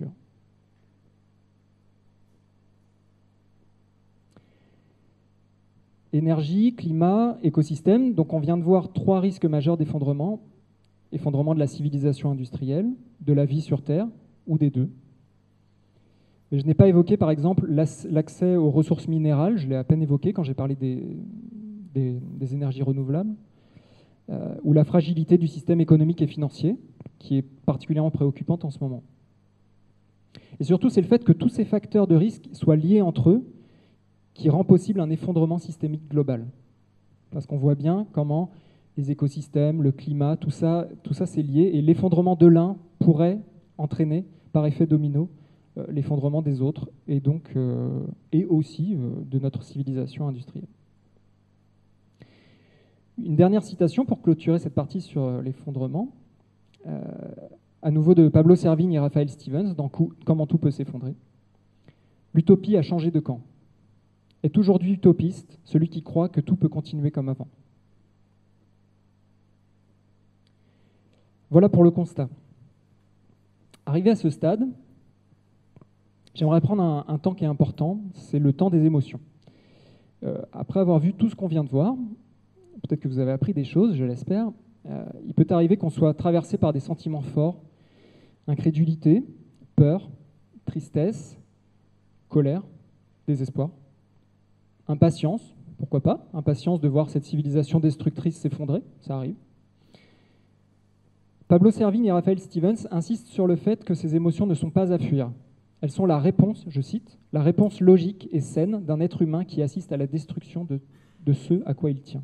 Énergie, climat, écosystème. Donc on vient de voir 3 risques majeurs d'effondrement. Effondrement de la civilisation industrielle, de la vie sur Terre, ou des deux. Mais je n'ai pas évoqué, par exemple, l'accès aux ressources minérales. Je l'ai à peine évoqué quand j'ai parlé des énergies renouvelables. Ou la fragilité du système économique et financier, qui est particulièrement préoccupante en ce moment. Et surtout, c'est le fait que tous ces facteurs de risque soient liés entre eux qui rend possible un effondrement systémique global. Parce qu'on voit bien comment les écosystèmes, le climat, tout ça c'est lié, et l'effondrement de l'un pourrait entraîner, par effet domino, l'effondrement des autres, et donc et aussi de notre civilisation industrielle. Une dernière citation pour clôturer cette partie sur l'effondrement, à nouveau de Pablo Servigne et Raphaël Stevens, dans Comment tout peut s'effondrer. L'utopie a changé de camp. Est aujourd'hui utopiste celui qui croit que tout peut continuer comme avant. Voilà pour le constat. Arrivé à ce stade, j'aimerais prendre un temps qui est important, c'est le temps des émotions. Après avoir vu tout ce qu'on vient de voir, peut-être que vous avez appris des choses, je l'espère, il peut arriver qu'on soit traversé par des sentiments forts, incrédulité, peur, tristesse, colère, désespoir, impatience, pourquoi pas, impatience de voir cette civilisation destructrice s'effondrer, ça arrive. Pablo Servigne et Raphaël Stevens insistent sur le fait que ces émotions ne sont pas à fuir. Elles sont la réponse, je cite, la réponse logique et saine d'un être humain qui assiste à la destruction de ce à quoi il tient.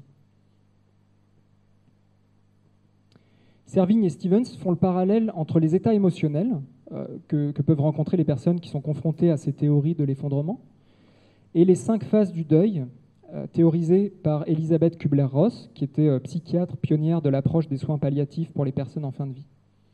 Servigne et Stevens font le parallèle entre les états émotionnels que peuvent rencontrer les personnes qui sont confrontées à ces théories de l'effondrement et les 5 phases du deuil théorisées par Elisabeth Kubler-Ross, qui était psychiatre pionnière de l'approche des soins palliatifs pour les personnes en fin de vie.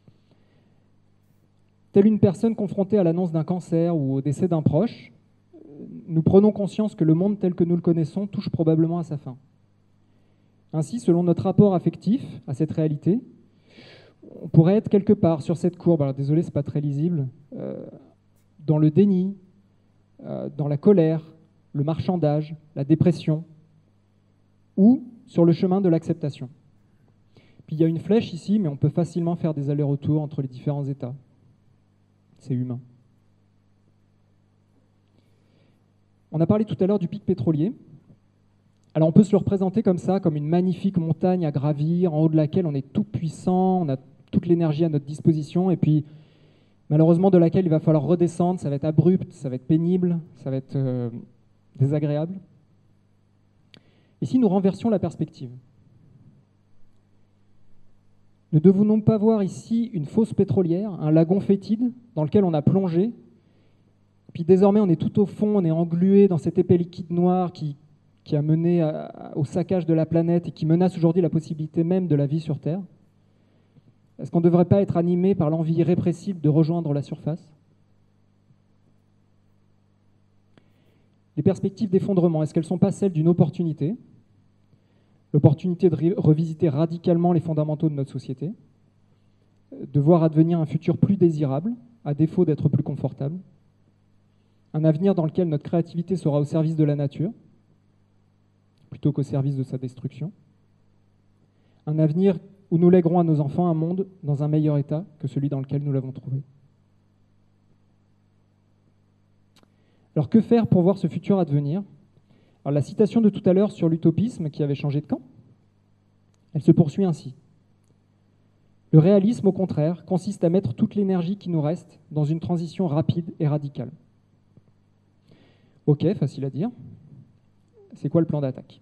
Telle une personne confrontée à l'annonce d'un cancer ou au décès d'un proche, nous prenons conscience que le monde tel que nous le connaissons touche probablement à sa fin. Ainsi, selon notre rapport affectif à cette réalité, on pourrait être quelque part sur cette courbe, alors désolé, c'est pas très lisible, dans le déni, dans la colère, le marchandage, la dépression, ou sur le chemin de l'acceptation. Puis il y a une flèche ici, mais on peut facilement faire des allers-retours entre les différents états. C'est humain. On a parlé tout à l'heure du pic pétrolier. Alors on peut se le représenter comme ça, comme une magnifique montagne à gravir, en haut de laquelle on est tout puissant, on a toute l'énergie à notre disposition, et puis malheureusement de laquelle il va falloir redescendre, ça va être abrupt, ça va être pénible, ça va être désagréable. Et si nous renversions la perspective, ne devons-nous pas voir ici une fosse pétrolière, un lagon fétide dans lequel on a plongé, puis désormais on est tout au fond, on est englué dans cet épais liquide noir qui a mené au saccage de la planète et qui menace aujourd'hui la possibilité même de la vie sur Terre? Est-ce qu'on ne devrait pas être animé par l'envie irrépressible de rejoindre la surface? Les perspectives d'effondrement, est-ce qu'elles ne sont pas celles d'une opportunité? L'opportunité de revisiter radicalement les fondamentaux de notre société, de voir advenir un futur plus désirable, à défaut d'être plus confortable, un avenir dans lequel notre créativité sera au service de la nature, plutôt qu'au service de sa destruction, un avenir où nous lèguerons à nos enfants un monde dans un meilleur état que celui dans lequel nous l'avons trouvé. Alors que faire pour voir ce futur advenir? Alors, la citation de tout à l'heure sur l'utopisme qui avait changé de camp, elle se poursuit ainsi. Le réalisme, au contraire, consiste à mettre toute l'énergie qui nous reste dans une transition rapide et radicale. Ok, facile à dire. C'est quoi le plan d'attaque?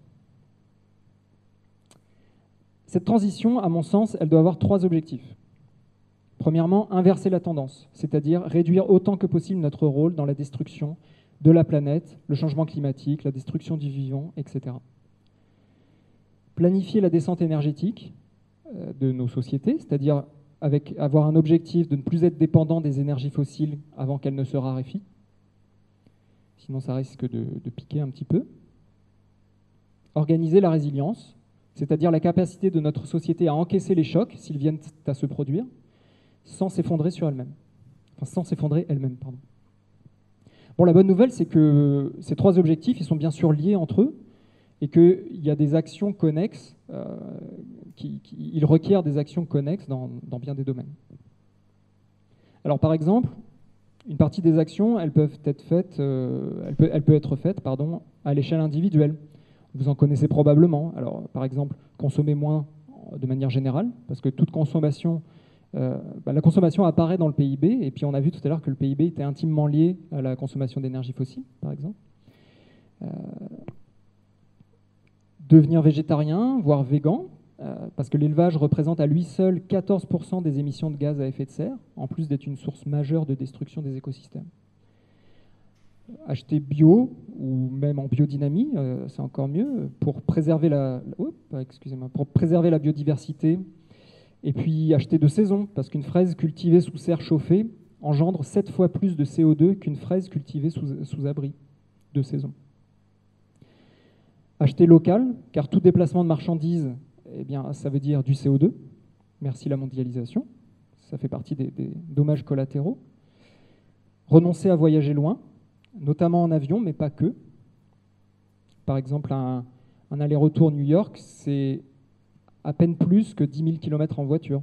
Cette transition, à mon sens, elle doit avoir 3 objectifs. Premièrement, inverser la tendance, c'est-à-dire réduire autant que possible notre rôle dans la destruction de la planète, le changement climatique, la destruction du vivant, etc. Planifier la descente énergétique de nos sociétés, c'est-à-dire avoir un objectif de ne plus être dépendant des énergies fossiles avant qu'elles ne se raréfient. Sinon, ça risque de piquer un petit peu. Organiser la résilience, c'est-à-dire la capacité de notre société à encaisser les chocs s'ils viennent à se produire, sans s'effondrer sur elle-même. Enfin, sans s'effondrer elle-même, pardon. Bon, la bonne nouvelle, c'est que ces trois objectifs, ils sont bien sûr liés entre eux, et qu'il y a des actions connexes, ils requièrent des actions connexes dans bien des domaines. Alors, par exemple, une partie des actions, elle peut être faite à l'échelle individuelle. Vous en connaissez probablement. Alors, par exemple, consommer moins de manière générale, parce que toute consommation, la consommation apparaît dans le PIB, et puis on a vu tout à l'heure que le PIB était intimement lié à la consommation d'énergie fossile, par exemple. Devenir végétarien, voire végan, parce que l'élevage représente à lui seul 14% des émissions de gaz à effet de serre, en plus d'être une source majeure de destruction des écosystèmes. Acheter bio, ou même en biodynamie, c'est encore mieux, pour préserver la biodiversité. Et puis acheter de saison, parce qu'une fraise cultivée sous serre chauffée engendre 7 fois plus de CO2 qu'une fraise cultivée sous abri de saison. Acheter local, car tout déplacement de marchandises, eh bien, ça veut dire du CO2. Merci la mondialisation. Ça fait partie des dommages collatéraux. Renoncer à voyager loin, notamment en avion, mais pas que. Par exemple, un aller-retour New York, c'est à peine plus que 10 000 km en voiture.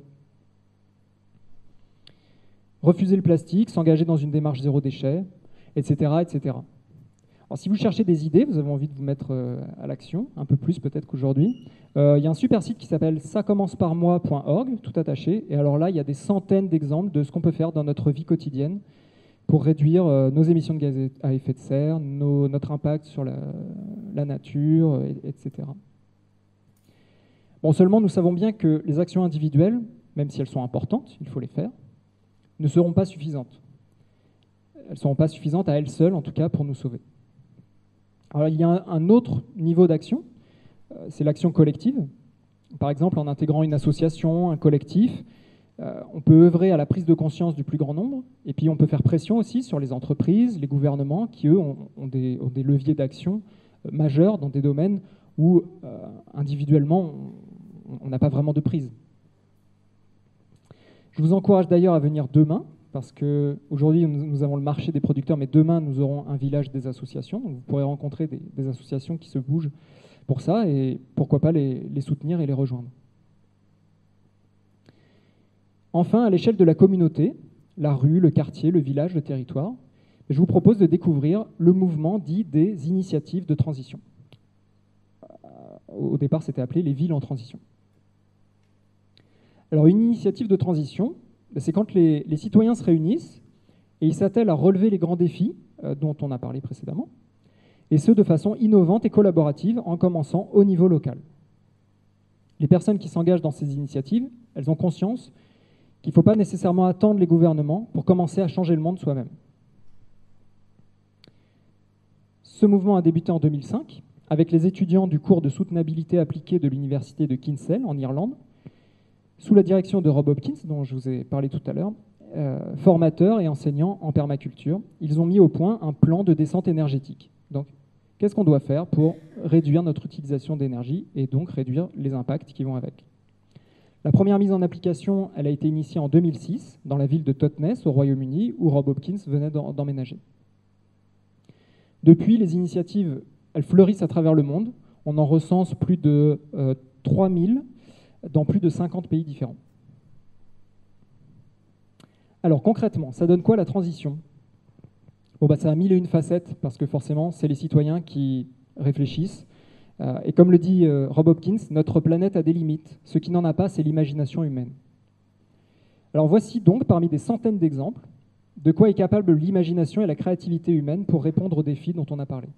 Refuser le plastique, s'engager dans une démarche zéro déchet, etc., etc. Alors, si vous cherchez des idées, vous avez envie de vous mettre à l'action, un peu plus peut-être qu'aujourd'hui, il y a un super site qui s'appelle ça-commence-par-moi.org, tout attaché, et alors là, il y a des centaines d'exemples de ce qu'on peut faire dans notre vie quotidienne pour réduire nos émissions de gaz à effet de serre, notre impact sur la nature, etc. Bon, seulement, nous savons bien que les actions individuelles, même si elles sont importantes, il faut les faire, ne seront pas suffisantes. Elles ne seront pas suffisantes à elles seules, en tout cas, pour nous sauver. Alors, il y a un autre niveau d'action, c'est l'action collective. Par exemple, en intégrant une association, un collectif, on peut œuvrer à la prise de conscience du plus grand nombre, et puis on peut faire pression aussi sur les entreprises, les gouvernements, qui, eux, ont des leviers d'action majeurs dans des domaines où, individuellement, on n'a pas vraiment de prise. Je vous encourage d'ailleurs à venir demain, parce qu'aujourd'hui, nous avons le marché des producteurs, mais demain, nous aurons un village des associations. Donc vous pourrez rencontrer des associations qui se bougent pour ça, et pourquoi pas les soutenir et les rejoindre. Enfin, à l'échelle de la communauté, la rue, le quartier, le village, le territoire, je vous propose de découvrir le mouvement dit des initiatives de transition. Au départ, c'était appelé les villes en transition. Alors, une initiative de transition, c'est quand les citoyens se réunissent et ils s'attellent à relever les grands défis dont on a parlé précédemment, et ce, de façon innovante et collaborative, en commençant au niveau local. Les personnes qui s'engagent dans ces initiatives, elles ont conscience qu'il ne faut pas nécessairement attendre les gouvernements pour commencer à changer le monde soi-même. Ce mouvement a débuté en 2005 avec les étudiants du cours de soutenabilité appliquée de l'université de Kinsale en Irlande, sous la direction de Rob Hopkins, dont je vous ai parlé tout à l'heure, formateur et enseignant en permaculture. Ils ont mis au point un plan de descente énergétique. Donc, qu'est-ce qu'on doit faire pour réduire notre utilisation d'énergie et donc réduire les impacts qui vont avec? La première mise en application, elle a été initiée en 2006 dans la ville de Totnes, au Royaume-Uni, où Rob Hopkins venait d'emménager. Depuis, les initiatives, elles fleurissent à travers le monde. On en recense plus de 3000 dans plus de 50 pays différents. Alors concrètement, ça donne quoi la transition? Bon, ça a 1001 facettes, parce que forcément, c'est les citoyens qui réfléchissent. Et comme le dit Rob Hopkins, notre planète a des limites. Ce qui n'en a pas, c'est l'imagination humaine. Alors voici donc, parmi des centaines d'exemples, de quoi est capable l'imagination et la créativité humaine pour répondre aux défis dont on a parlé.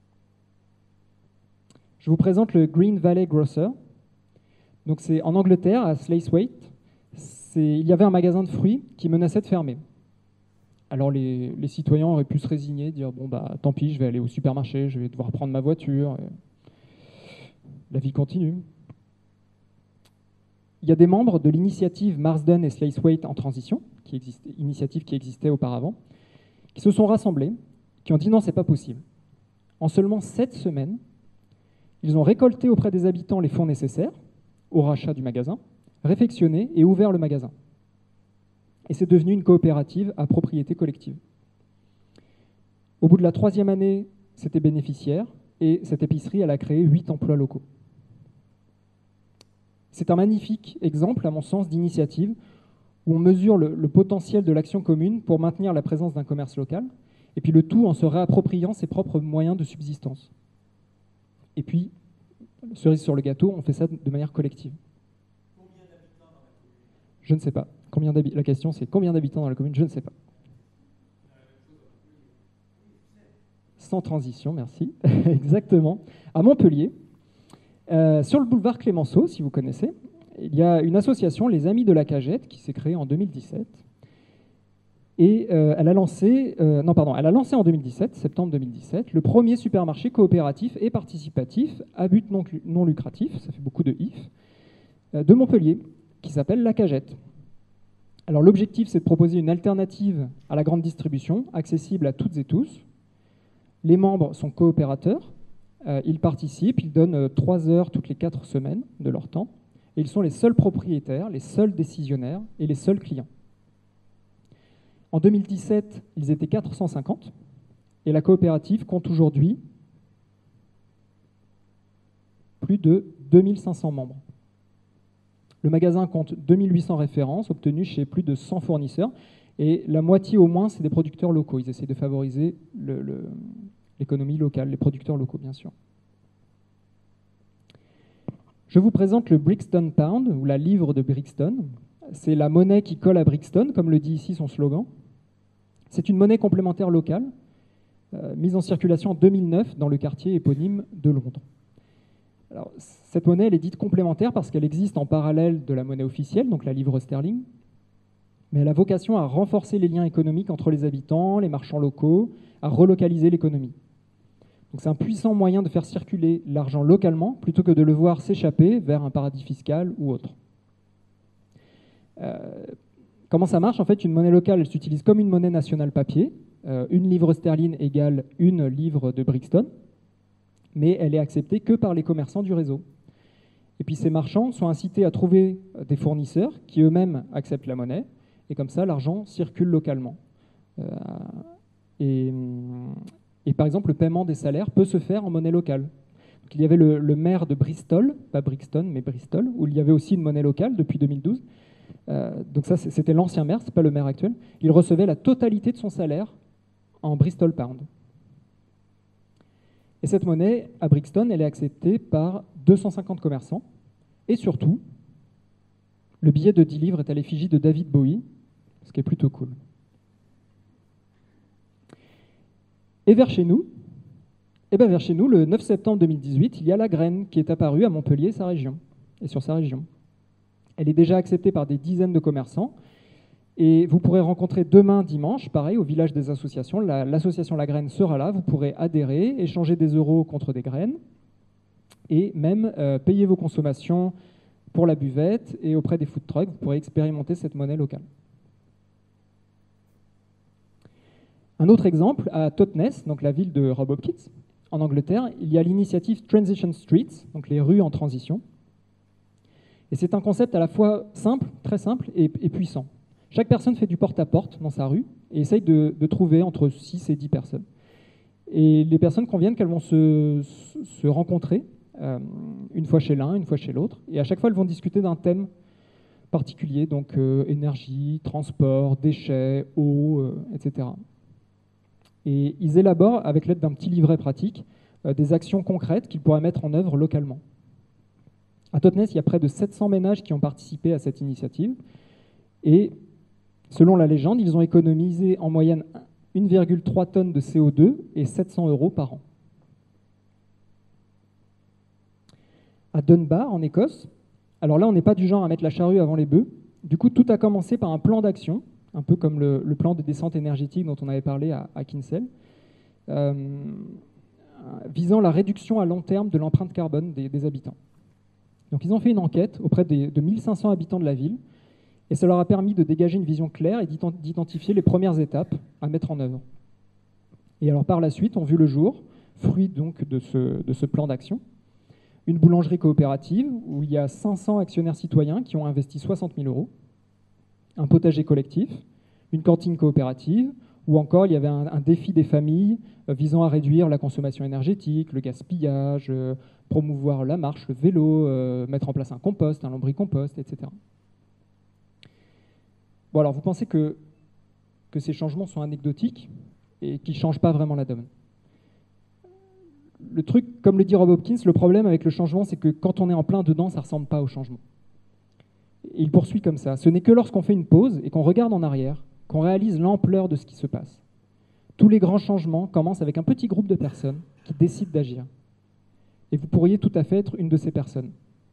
Je vous présente le Green Valley Grocer. Donc c'est en Angleterre, à Slaithwaite. il y avait un magasin de fruits qui menaçait de fermer. Alors les citoyens auraient pu se résigner, dire bon bah tant pis, je vais aller au supermarché, je vais devoir prendre ma voiture. La vie continue. Il y a des membres de l'initiative Marsden et Slaithwaite en transition, initiative qui existait auparavant, qui se sont rassemblés, qui ont dit non, c'est pas possible. En seulement 7 semaines, ils ont récolté auprès des habitants les fonds nécessaires au rachat du magasin, réfectionné et ouvert le magasin. Et c'est devenu une coopérative à propriété collective. Au bout de la 3e année, c'était bénéficiaire et cette épicerie, elle a créé 8 emplois locaux. C'est un magnifique exemple, à mon sens, d'initiative où on mesure le potentiel de l'action commune pour maintenir la présence d'un commerce local, et puis le tout en se réappropriant ses propres moyens de subsistance. Et puis, cerise sur le gâteau, on fait ça de manière collective. Combien d'habitants dans la commune ? Je ne sais pas. La question, c'est combien d'habitants dans la commune ? Je ne sais pas. Sans transition, merci. Exactement. À Montpellier, sur le boulevard Clémenceau, si vous connaissez, il y a une association, les Amis de la Cagette, qui s'est créée en 2017. Et elle a lancé en 2017, septembre 2017, le premier supermarché coopératif et participatif à but non lucratif, ça fait beaucoup de if, de Montpellier, qui s'appelle La Cagette. Alors l'objectif, c'est de proposer une alternative à la grande distribution, accessible à toutes et tous. Les membres sont coopérateurs, ils participent, ils donnent 3 heures toutes les 4 semaines de leur temps, et ils sont les seuls propriétaires, les seuls décisionnaires et les seuls clients. En 2017, ils étaient 450, et la coopérative compte aujourd'hui plus de 2500 membres. Le magasin compte 2800 références obtenues chez plus de 100 fournisseurs, et la moitié au moins, c'est des producteurs locaux. Ils essaient de favoriser l'économie locale, les producteurs locaux, bien sûr. Je vous présente le Brixton Pound, ou la livre de Brixton. C'est la monnaie qui colle à Brixton, comme le dit ici son slogan. C'est une monnaie complémentaire locale, mise en circulation en 2009 dans le quartier éponyme de Londres. Alors, cette monnaie, elle est dite complémentaire parce qu'elle existe en parallèle de la monnaie officielle, donc la livre sterling, mais elle a vocation à renforcer les liens économiques entre les habitants, les marchands locaux, à relocaliser l'économie. Donc c'est un puissant moyen de faire circuler l'argent localement plutôt que de le voir s'échapper vers un paradis fiscal ou autre. Comment ça marche ? En fait, une monnaie locale, elle s'utilise comme une monnaie nationale papier. Une livre sterling égale une livre de Brixton, mais elle est acceptée que par les commerçants du réseau. Et puis ces marchands sont incités à trouver des fournisseurs qui eux-mêmes acceptent la monnaie, et comme ça, l'argent circule localement. Et par exemple, le paiement des salaires peut se faire en monnaie locale. Donc, il y avait le maire de Bristol, pas Brixton, mais Bristol, où il y avait aussi une monnaie locale depuis 2012. Donc ça, c'était l'ancien maire, c'est pas le maire actuel. Il recevait la totalité de son salaire en Bristol Pound. Et cette monnaie, à Brixton, elle est acceptée par 250 commerçants. Et surtout, le billet de 10 livres est à l'effigie de David Bowie, ce qui est plutôt cool. Et vers chez nous, le 9 septembre 2018, il y a la graine qui est apparue à Montpellier et sur sa région. Elle est déjà acceptée par des dizaines de commerçants. Et vous pourrez rencontrer demain, dimanche, pareil, au village des associations. L'association La Graine sera là. Vous pourrez adhérer, échanger des euros contre des graines et même payer vos consommations pour la buvette et auprès des food trucks. Vous pourrez expérimenter cette monnaie locale. Un autre exemple, à Totnes, donc la ville de Rob Hopkins, en Angleterre, il y a l'initiative Transition Streets, donc les rues en transition. Et c'est un concept à la fois simple, très simple et puissant. Chaque personne fait du porte-à-porte dans sa rue et essaye de trouver entre 6 et 10 personnes. Et les personnes conviennent qu'elles vont se rencontrer une fois chez l'un, une fois chez l'autre. Et à chaque fois, elles vont discuter d'un thème particulier, donc énergie, transport, déchets, eau, etc. Et ils élaborent, avec l'aide d'un petit livret pratique, des actions concrètes qu'ils pourraient mettre en œuvre localement. À Totnes, il y a près de 700 ménages qui ont participé à cette initiative. Et selon la légende, ils ont économisé en moyenne 1,3 tonnes de CO2 et 700 € par an. À Dunbar, en Écosse, alors là, on n'est pas du genre à mettre la charrue avant les bœufs. Du coup, tout a commencé par un plan d'action, un peu comme le plan de descente énergétique dont on avait parlé à Kinsale, visant la réduction à long terme de l'empreinte carbone des habitants. Donc ils ont fait une enquête auprès de 1500 habitants de la ville, et ça leur a permis de dégager une vision claire et d'identifier les premières étapes à mettre en œuvre. Et alors par la suite, ont vu le jour, fruit donc de ce plan d'action, une boulangerie coopérative où il y a 500 actionnaires citoyens qui ont investi 60 000 €, un potager collectif, une cantine coopérative, ou encore il y avait un défi des familles visant à réduire la consommation énergétique, le gaspillage, promouvoir la marche, le vélo, mettre en place un compost, un lombricompost, etc. Bon, alors vous pensez que ces changements sont anecdotiques et qu'ils ne changent pas vraiment la donne. Le truc, comme le dit Rob Hopkins, le problème avec le changement, c'est que quand on est en plein dedans, ça ne ressemble pas au changement. Et il poursuit comme ça. Ce n'est que lorsqu'on fait une pause et qu'on regarde en arrière qu'on réalise l'ampleur de ce qui se passe. Tous les grands changements commencent avec un petit groupe de personnes qui décident d'agir. Et vous pourriez tout à fait être une de ces personnes.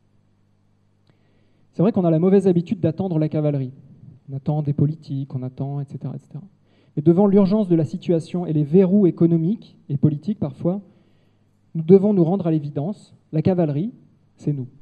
C'est vrai qu'on a la mauvaise habitude d'attendre la cavalerie. On attend des politiques, on attend, etc., etc. Mais devant l'urgence de la situation et les verrous économiques et politiques parfois, nous devons nous rendre à l'évidence, la cavalerie, c'est nous.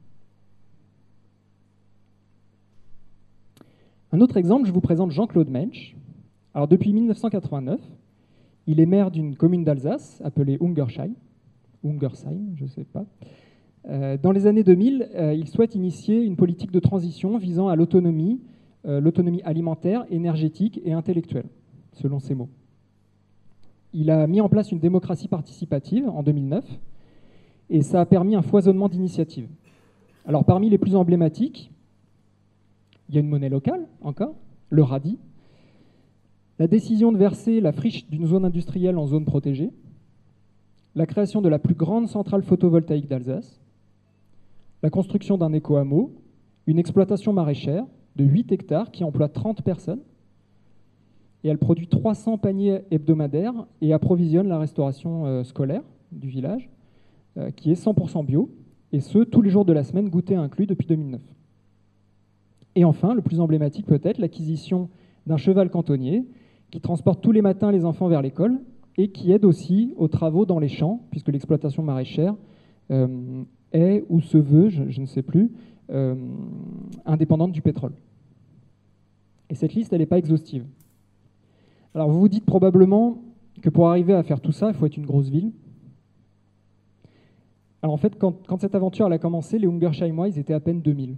Un autre exemple, je vous présente Jean-Claude Mensch. Alors depuis 1989, il est maire d'une commune d'Alsace appelée Ungersheim, je ne sais pas. Dans les années 2000, il souhaite initier une politique de transition visant à l'autonomie alimentaire, énergétique et intellectuelle, selon ses mots. Il a mis en place une démocratie participative en 2009 et ça a permis un foisonnement d'initiatives. Alors parmi les plus emblématiques, il y a une monnaie locale, encore, le radis, la décision de verser la friche d'une zone industrielle en zone protégée, la création de la plus grande centrale photovoltaïque d'Alsace, la construction d'un éco-hameau, une exploitation maraîchère de 8 hectares qui emploie 30 personnes, et elle produit 300 paniers hebdomadaires et approvisionne la restauration scolaire du village, qui est 100% bio, et ce, tous les jours de la semaine, goûter inclus depuis 2009. Et enfin, le plus emblématique peut-être, l'acquisition d'un cheval cantonnier qui transporte tous les matins les enfants vers l'école et qui aide aussi aux travaux dans les champs, puisque l'exploitation maraîchère est, ou se veut, je ne sais plus, indépendante du pétrole. Et cette liste, elle n'est pas exhaustive. Alors vous vous dites probablement que pour arriver à faire tout ça, il faut être une grosse ville. Alors en fait, quand cette aventure elle a commencé, les Ungersheimer, ils étaient à peine 2000.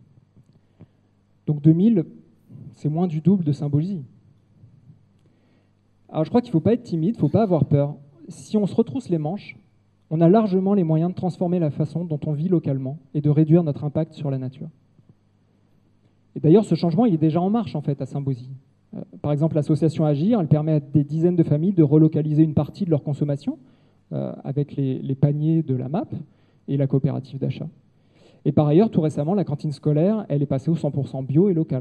Donc 2000, c'est moins du double de Saint-Beauzy. Alors je crois qu'il ne faut pas être timide, il ne faut pas avoir peur. Si on se retrousse les manches, on a largement les moyens de transformer la façon dont on vit localement et de réduire notre impact sur la nature. Et d'ailleurs, ce changement, il est déjà en marche en fait à Saint-Beauzy. Par exemple, l'association Agir, elle permet à des dizaines de familles de relocaliser une partie de leur consommation avec les paniers de la MAP et la coopérative d'achat. Et par ailleurs, tout récemment, la cantine scolaire, elle est passée au 100% bio et local.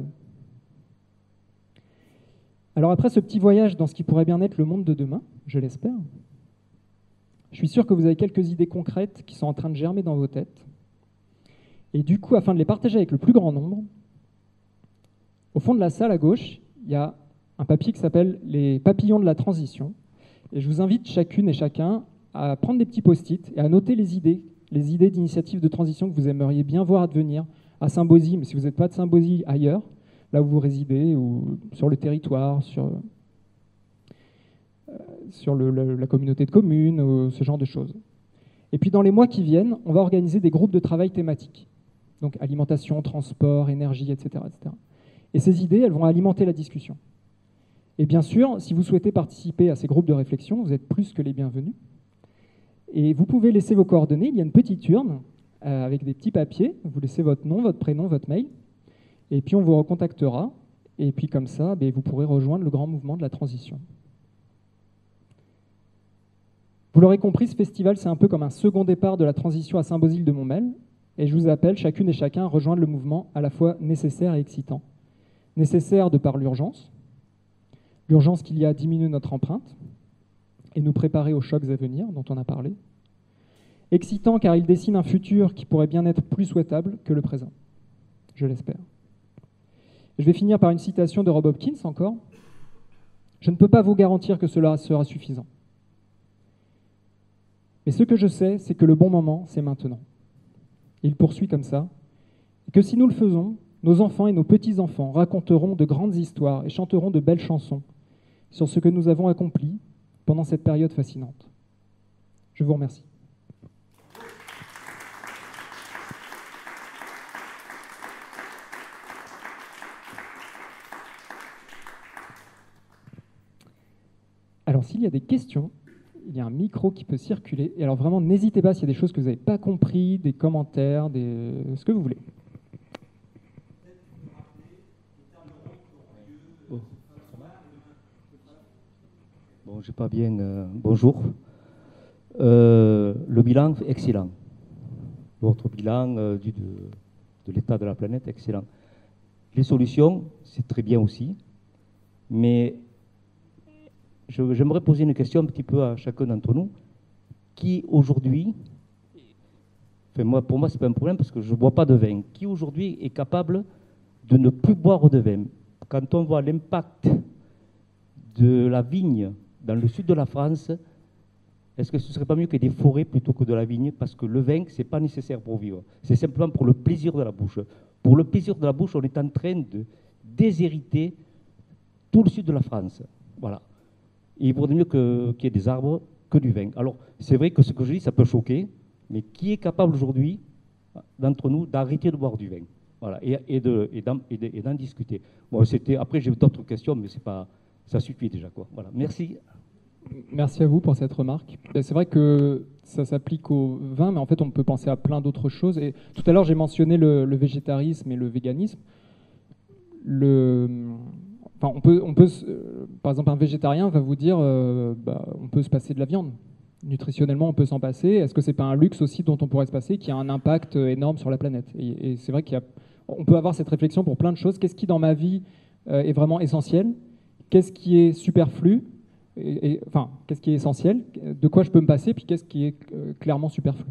Alors après ce petit voyage dans ce qui pourrait bien être le monde de demain, je l'espère, je suis sûr que vous avez quelques idées concrètes qui sont en train de germer dans vos têtes. Et du coup, afin de les partager avec le plus grand nombre, au fond de la salle à gauche, il y a un papier qui s'appelle « Les papillons de la transition ». Et je vous invite chacune et chacun à prendre des petits post-it et à noter les idées d'initiatives de transition que vous aimeriez bien voir advenir à Saint-Beauzy, mais si vous n'êtes pas de Saint-Beauzy, ailleurs, là où vous résidez, ou sur le territoire, sur la communauté de communes, ou ce genre de choses. Et puis dans les mois qui viennent, on va organiser des groupes de travail thématiques. Donc alimentation, transport, énergie, etc., etc. Et ces idées, elles vont alimenter la discussion. Et bien sûr, si vous souhaitez participer à ces groupes de réflexion, vous êtes plus que les bienvenus. Et vous pouvez laisser vos coordonnées. Il y a une petite urne avec des petits papiers. Vous laissez votre nom, votre prénom, votre mail. Et puis on vous recontactera. Et puis comme ça, vous pourrez rejoindre le grand mouvement de la transition. Vous l'aurez compris, ce festival, c'est un peu comme un second départ de la transition à Saint-Bauzile-de-Montmel. Et je vous appelle chacune et chacun à rejoindre le mouvement à la fois nécessaire et excitant. Nécessaire de par l'urgence qu'il y a à diminuer notre empreinte et nous préparer aux chocs à venir dont on a parlé. Excitant car il dessine un futur qui pourrait bien être plus souhaitable que le présent. Je l'espère. Je vais finir par une citation de Rob Hopkins encore. Je ne peux pas vous garantir que cela sera suffisant. Mais ce que je sais, c'est que le bon moment, c'est maintenant. Et il poursuit comme ça, et que si nous le faisons, nos enfants et nos petits-enfants raconteront de grandes histoires et chanteront de belles chansons sur ce que nous avons accompli pendant cette période fascinante. Je vous remercie. Alors, s'il y a des questions, il y a un micro qui peut circuler. Et alors, vraiment, n'hésitez pas s'il y a des choses que vous n'avez pas compris, des commentaires, ce que vous voulez. Bon, j'ai pas bien. Bonjour. Le bilan, excellent. Votre bilan de l'état de la planète, excellent. Les solutions, c'est très bien aussi. Mais j'aimerais poser une question un petit peu à chacun d'entre nous. Qui aujourd'hui, enfin pour moi, ce n'est pas un problème parce que je ne bois pas de vin. Qui aujourd'hui est capable de ne plus boire de vin? Quand on voit l'impact de la vigne dans le sud de la France, est-ce que ce ne serait pas mieux qu'il y ait des forêts plutôt que de la vigne? Parce que le vin, ce n'est pas nécessaire pour vivre. C'est simplement pour le plaisir de la bouche. Pour le plaisir de la bouche, on est en train de déshériter tout le sud de la France. Voilà. Et il vaudrait mieux qu'il y ait des arbres que du vin. Alors, c'est vrai que ce que je dis, ça peut choquer, mais qui est capable aujourd'hui, d'entre nous, d'arrêter de boire du vin? Voilà, et d'en discuter. Bon, après, j'ai d'autres questions, mais ça suffit déjà, quoi. Voilà, merci. Merci à vous pour cette remarque. C'est vrai que ça s'applique au vin, mais en fait, on peut penser à plein d'autres choses. Et tout à l'heure, j'ai mentionné le végétarisme et le véganisme. Enfin, par exemple, un végétarien va vous dire on peut se passer de la viande. Nutritionnellement, on peut s'en passer. Est-ce que c'est pas un luxe aussi dont on pourrait se passer, qui a un impact énorme sur la planète? Et c'est vrai qu'on peut avoir cette réflexion pour plein de choses. Qu'est-ce qui, dans ma vie, est vraiment essentiel? Qu'est-ce qui est superflu? Enfin, qu'est-ce qui est essentiel? De quoi je peux me passer? Puis qu'est-ce qui est clairement superflu?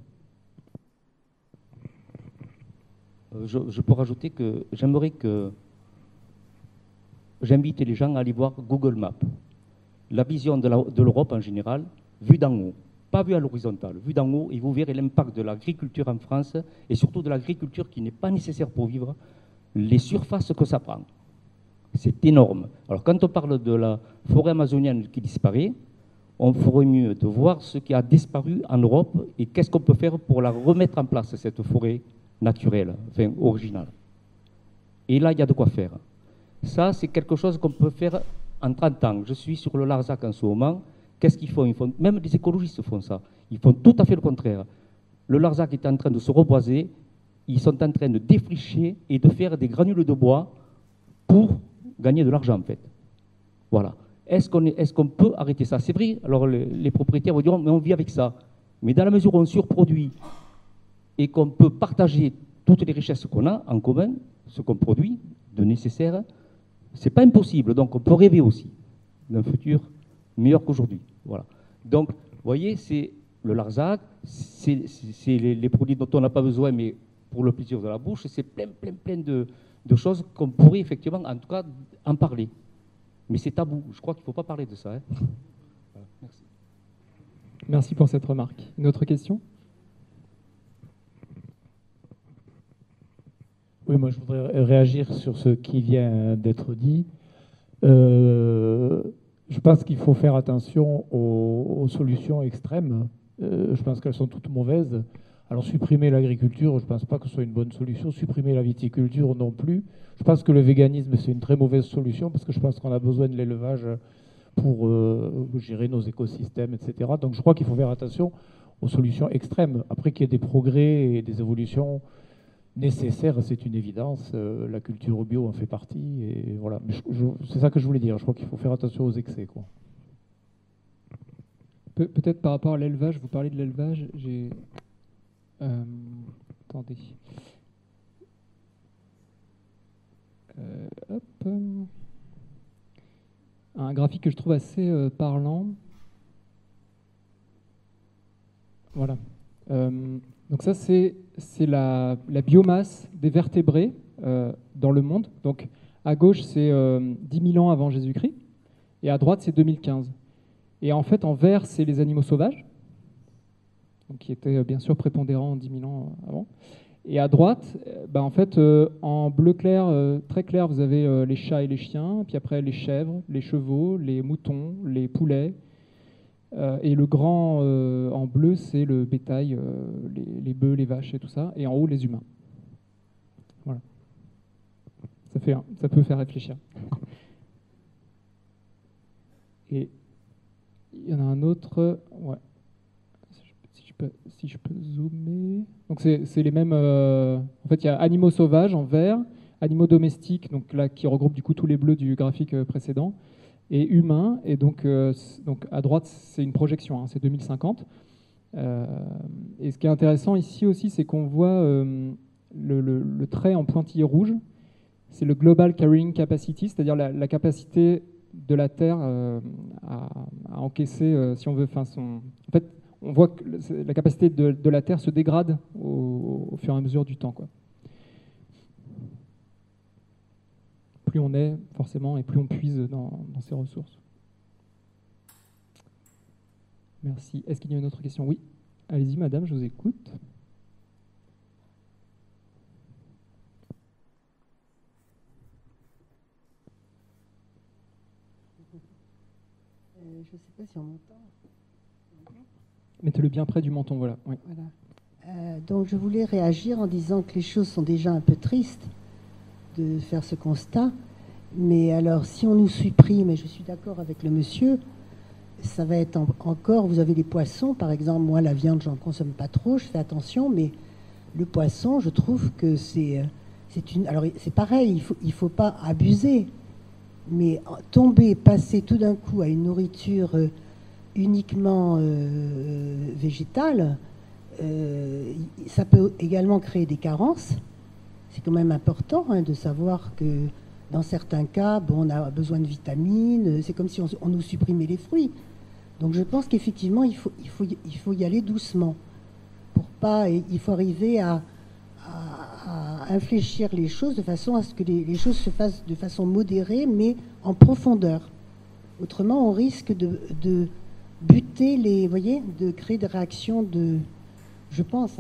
Je peux rajouter que j'aimerais que j'invite les gens à aller voir Google Maps. La vision de l'Europe en général, vue d'en haut, pas vue à l'horizontale, vue d'en haut, et vous verrez l'impact de l'agriculture en France, et surtout de l'agriculture qui n'est pas nécessaire pour vivre, les surfaces que ça prend. C'est énorme. Alors quand on parle de la forêt amazonienne qui disparaît, on ferait mieux de voir ce qui a disparu en Europe et qu'est-ce qu'on peut faire pour la remettre en place, cette forêt naturelle, enfin originale. Et là, il y a de quoi faire. Ça, c'est quelque chose qu'on peut faire en 30 ans. Je suis sur le Larzac en ce moment. Qu'est-ce qu'ils font? Même les écologistes font ça. Ils font tout à fait le contraire. Le Larzac est en train de se reboiser. Ils sont en train de défricher et de faire des granules de bois pour gagner de l'argent, en fait. Voilà. Est-ce qu'on peut arrêter ça? C'est vrai, alors les propriétaires vont dire, mais on vit avec ça. Mais dans la mesure où on surproduit et qu'on peut partager toutes les richesses qu'on a en commun, ce qu'on produit de nécessaire, c'est pas impossible. Donc on peut rêver aussi d'un futur meilleur qu'aujourd'hui. Voilà. Donc, vous voyez, c'est le Larzac, c'est les produits dont on n'a pas besoin, mais pour le plaisir de la bouche, c'est plein de choses qu'on pourrait effectivement, en tout cas, en parler. Mais c'est tabou. Je crois qu'il ne faut pas parler de ça. Hein. Voilà. Merci. Merci pour cette remarque. Une autre question? Oui, moi je voudrais réagir sur ce qui vient d'être dit. Je pense qu'il faut faire attention aux solutions extrêmes. Je pense qu'elles sont toutes mauvaises. Alors supprimer l'agriculture, je ne pense pas que ce soit une bonne solution. Supprimer la viticulture non plus. Je pense que le véganisme, c'est une très mauvaise solution parce que je pense qu'on a besoin de l'élevage pour gérer nos écosystèmes, etc. Donc je crois qu'il faut faire attention aux solutions extrêmes. Après qu'il y ait des progrès et des évolutions nécessaires, c'est une évidence. La culture bio en fait partie. Et voilà. C'est ça que je voulais dire. Je crois qu'il faut faire attention aux excès, quoi. Peut-être par rapport à l'élevage, vous parlez de l'élevage, j'ai... attendez. Un graphique que je trouve assez parlant. Voilà. Donc ça, c'est la biomasse des vertébrés dans le monde. Donc À gauche, c'est 10 000 ans avant Jésus-Christ, et à droite, c'est 2015. Et en fait, en vert, c'est les animaux sauvages, donc qui étaient bien sûr prépondérants 10 000 ans avant. Et à droite, en fait, en bleu clair, très clair, vous avez les chats et les chiens, puis après les chèvres, les chevaux, les moutons, les poulets. Et le grand en bleu, c'est le bétail, les bœufs, les vaches et tout ça. Et en haut, les humains. Voilà. Ça peut faire réfléchir. Et il y en a un autre. Ouais. Si je peux zoomer. Donc c'est les mêmes. En fait, il y a animaux sauvages en vert, animaux domestiques, donc là qui regroupe du coup tous les bleus du graphique précédent, et humains. Et donc à droite, c'est une projection, hein, c'est 2050. Et ce qui est intéressant ici aussi, c'est qu'on voit le trait en pointillé rouge. C'est le Global Carrying Capacity, c'est-à-dire la capacité de la Terre à encaisser, si on veut, en fait, on voit que la capacité de la Terre se dégrade au fur et à mesure du temps, quoi. Plus on est, forcément, et plus on puise dans ces ressources. Merci. Est-ce qu'il y a une autre question? Oui. Allez-y, madame, je vous écoute. Je ne sais pas si on m'entend. Mettez-le bien près du menton, voilà. Oui. Voilà. Donc je voulais réagir en disant que les choses sont déjà un peu tristes de faire ce constat. Mais alors, si on nous supprime, et je suis d'accord avec le monsieur, ça va être encore, vous avez les poissons, par exemple, moi la viande, j'en consomme pas trop, je fais attention, mais le poisson, je trouve que c'est une... Alors c'est pareil, il faut pas abuser, mais passer tout d'un coup à une nourriture uniquement végétale, ça peut également créer des carences. C'est quand même important de savoir que dans certains cas, on a besoin de vitamines, c'est comme si on nous supprimait les fruits. Donc je pense qu'effectivement, il faut y aller doucement. Il faut arriver à infléchir les choses de façon à ce que les choses se fassent de façon modérée, mais en profondeur. Autrement, on risque de buter de créer des réactions je pense,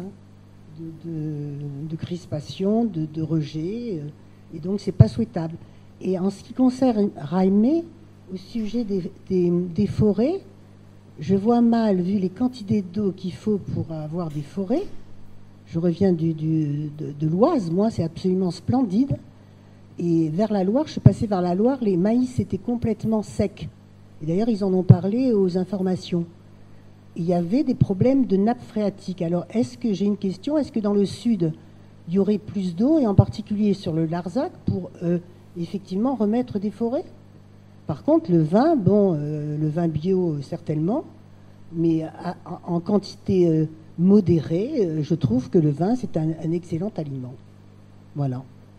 de crispation, de rejet, et donc c'est pas souhaitable. Et en ce qui concerne Raimé, au sujet des forêts, je vois mal, vu les quantités d'eau qu'il faut pour avoir des forêts. Je reviens de l'Oise, moi c'est absolument splendide. Et vers la Loire, je suis passée vers la Loire, les maïs étaient complètement secs. Et d'ailleurs, ils en ont parlé aux informations. Il y avait des problèmes de nappe phréatique. Alors, j'ai une question, est-ce que dans le sud, il y aurait plus d'eau, et en particulier sur le Larzac, pour effectivement remettre des forêts? Par contre, le vin, le vin bio, certainement, mais en quantité modérée, je trouve que le vin, c'est un excellent aliment. Voilà.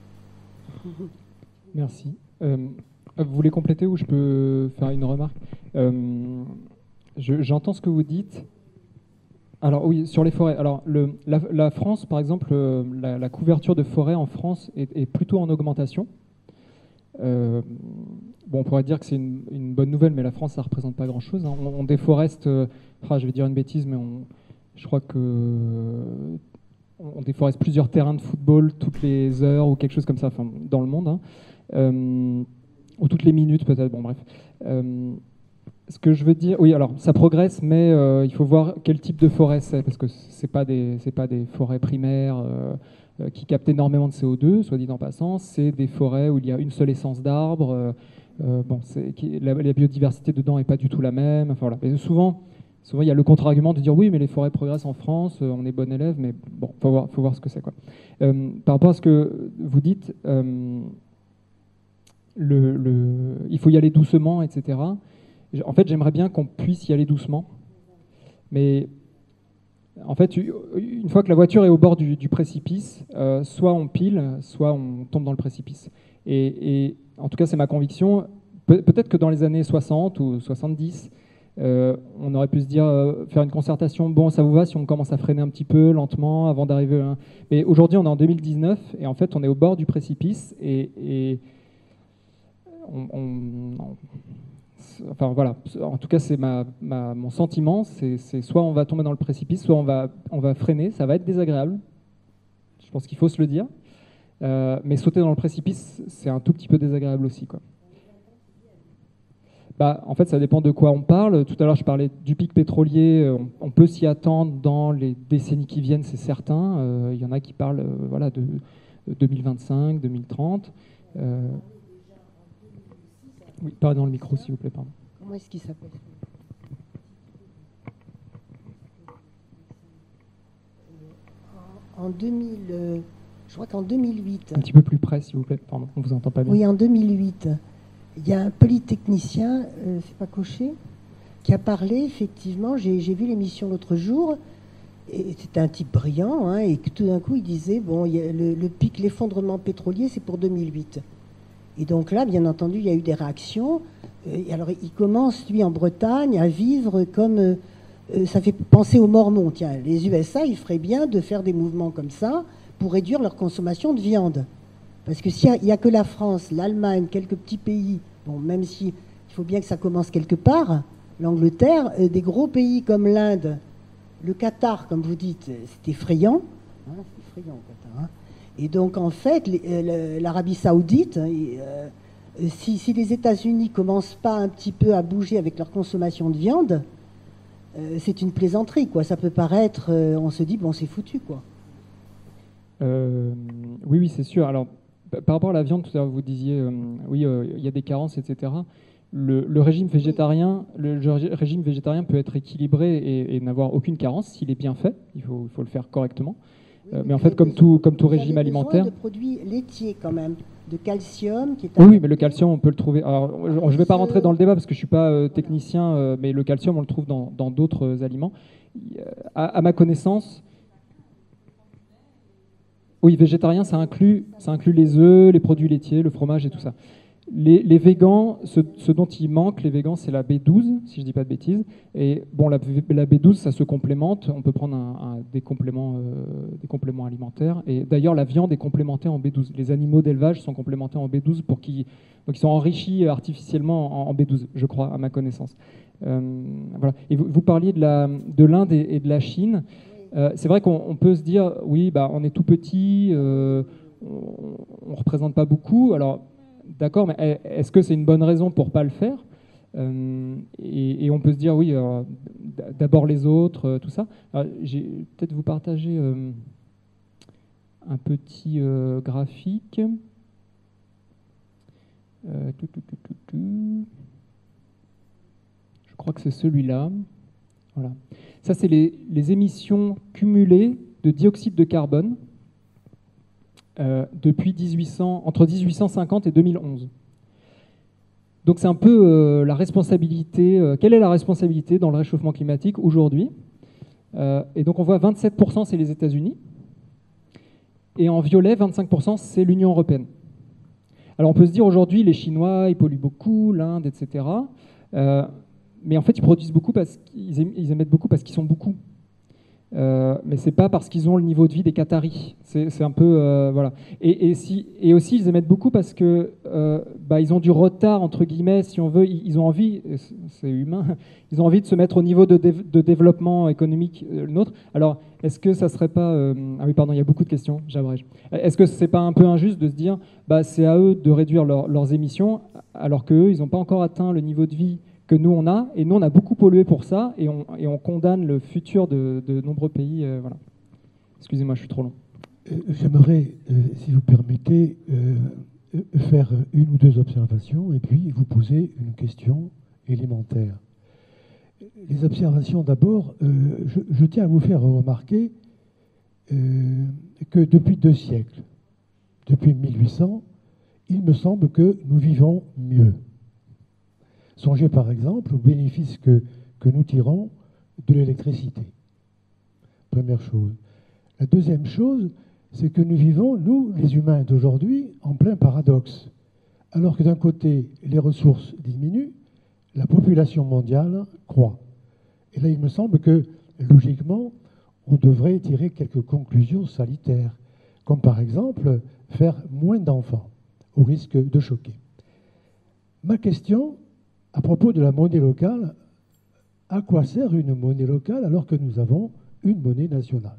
Merci. Vous voulez compléter ou je peux faire une remarque? J'entends ce que vous dites. Alors oui, sur les forêts. Alors la France, par exemple, la couverture de forêts en France est plutôt en augmentation. On pourrait dire que c'est une bonne nouvelle, mais la France, ça ne représente pas grand-chose, hein. On déforeste, je vais dire une bêtise, mais je crois que on déforeste plusieurs terrains de football toutes les heures ou quelque chose comme ça, dans le monde, hein. Ou toutes les minutes peut-être, bon bref. Ce que je veux dire, oui, alors ça progresse, mais il faut voir quel type de forêt c'est, parce que c'est pas des forêts primaires qui captent énormément de CO2, soit dit en passant. C'est des forêts où il y a une seule essence d'arbres. La biodiversité dedans n'est pas du tout la même. Enfin, voilà. Et souvent, il y a le contre-argument de dire oui, mais les forêts progressent en France, on est bon élève, mais bon, faut voir ce que c'est, quoi. Par rapport à ce que vous dites, il faut y aller doucement, etc. En fait, j'aimerais bien qu'on puisse y aller doucement, mais en fait, une fois que la voiture est au bord du précipice, soit on pile, soit on tombe dans le précipice. Et en tout cas, c'est ma conviction. Peut-être que dans les années 60 ou 70, on aurait pu se dire, faire une concertation, bon, ça vous va si on commence à freiner un petit peu lentement avant d'arriver. Mais aujourd'hui, on est en 2019 et en fait, on est au bord du précipice et enfin voilà, en tout cas c'est mon sentiment, c'est soit on va tomber dans le précipice, soit on va freiner, ça va être désagréable, je pense qu'il faut se le dire, mais sauter dans le précipice, c'est un tout petit peu désagréable aussi, quoi. Bah, en fait, ça dépend de quoi on parle. Tout à l'heure, je parlais du pic pétrolier. On peut s'y attendre dans les décennies qui viennent, c'est certain. Il y en a qui parlent voilà, de 2025, 2030. Oui, parlez dans le micro, s'il vous plaît. Pardon. Comment est-ce qu'il s'appelle? En 2000, je crois qu'en 2008. Un petit peu plus près, s'il vous plaît. Pardon, on ne vous entend pas bien. Oui, en 2008. Il y a un polytechnicien, c'est pas Cochet, qui a parlé, effectivement, j'ai vu l'émission l'autre jour, et c'était un type brillant, hein, et tout d'un coup, il disait, bon, il y a le pic, l'effondrement pétrolier, c'est pour 2008. Et donc là, bien entendu, il y a eu des réactions. Et alors, il commence, lui, en Bretagne, à vivre comme... ça fait penser aux Mormons. Tiens, les USA, ils feraient bien de faire des mouvements comme ça pour réduire leur consommation de viande. Parce que s'il n'y a que la France, l'Allemagne, quelques petits pays, bon, même si il faut bien que ça commence quelque part, l'Angleterre, des gros pays comme l'Inde, le Qatar, comme vous dites, c'est effrayant. Hein, c'est effrayant, le Qatar. Hein. Et donc, en fait, l'Arabie Saoudite, si les États-Unis ne commencent pas un petit peu à bouger avec leur consommation de viande, c'est une plaisanterie, quoi. Ça peut paraître, on se dit, bon, c'est foutu, quoi. Oui, c'est sûr. Alors, par rapport à la viande, tout à l'heure, vous disiez, oui, il y a des carences, etc. Le régime végétarien peut être équilibré et n'avoir aucune carence s'il est bien fait. Il faut le faire correctement. Mais en fait, comme tout régime alimentaire... de produits laitiers quand même, de calcium qui est... Oui, mais le calcium, on peut le trouver... Alors, je ne vais pas rentrer dans le débat parce que je ne suis pas technicien, mais le calcium, on le trouve dans d'autres aliments. À ma connaissance... Oui, végétarien, ça inclut les œufs, les produits laitiers, le fromage et tout ça. Les végans, ce dont il manque, les végans, c'est la B12, si je ne dis pas de bêtises. Et bon, la B12, ça se complémente. On peut prendre des compléments alimentaires. Et d'ailleurs, la viande est complémentée en B12. Les animaux d'élevage sont complémentés en B12 donc ils sont enrichis artificiellement en B12, je crois, à ma connaissance. Voilà. Et vous parliez de l'Inde et de la Chine. C'est vrai qu'on peut se dire, oui, bah, on est tout petit, on ne représente pas beaucoup. Alors, d'accord, mais est-ce que c'est une bonne raison pour ne pas le faire? Et on peut se dire, oui, d'abord les autres, tout ça. J'ai peut-être vous partager un petit graphique. Je crois que c'est celui-là. Voilà. Ça, c'est les émissions cumulées de dioxyde de carbone entre 1850 et 2011. Donc c'est un peu la responsabilité. Quelle est la responsabilité dans le réchauffement climatique aujourd'hui? Et donc on voit 27%, c'est les États-Unis. Et en violet, 25%, c'est l'Union européenne. Alors on peut se dire aujourd'hui, les Chinois, ils polluent beaucoup, l'Inde, etc. Mais en fait, ils produisent beaucoup parce qu'ils émettent beaucoup parce qu'ils sont beaucoup. Mais c'est pas parce qu'ils ont le niveau de vie des Qataris. C'est un peu voilà. Et aussi, ils émettent beaucoup parce que ils ont du retard entre guillemets, si on veut. Ils ont envie, c'est humain. Ils ont envie de se mettre au niveau de développement économique nôtre. Alors, est-ce que ça serait pas ah oui, pardon, il y a beaucoup de questions. J'abrège. Est-ce que c'est pas un peu injuste de se dire, c'est à eux de réduire leurs émissions, alors qu'eux, ils n'ont pas encore atteint le niveau de vie que nous on a, et nous on a beaucoup pollué pour ça, et on condamne le futur de nombreux pays. Voilà. Excusez-moi, je suis trop long. J'aimerais, si vous permettez, faire une ou deux observations, et puis vous poser une question élémentaire. Les observations d'abord, je tiens à vous faire remarquer que depuis 2 siècles, depuis 1800, il me semble que nous vivons mieux. Songez par exemple aux bénéfices que nous tirons de l'électricité. Première chose. La deuxième chose, c'est que nous vivons, nous, les humains d'aujourd'hui, en plein paradoxe. Alors que d'un côté, les ressources diminuent, la population mondiale croît. Et là, il me semble que, logiquement, on devrait tirer quelques conclusions salutaires, comme par exemple faire moins d'enfants, au risque de choquer. Ma question, à propos de la monnaie locale, à quoi sert une monnaie locale alors que nous avons une monnaie nationale?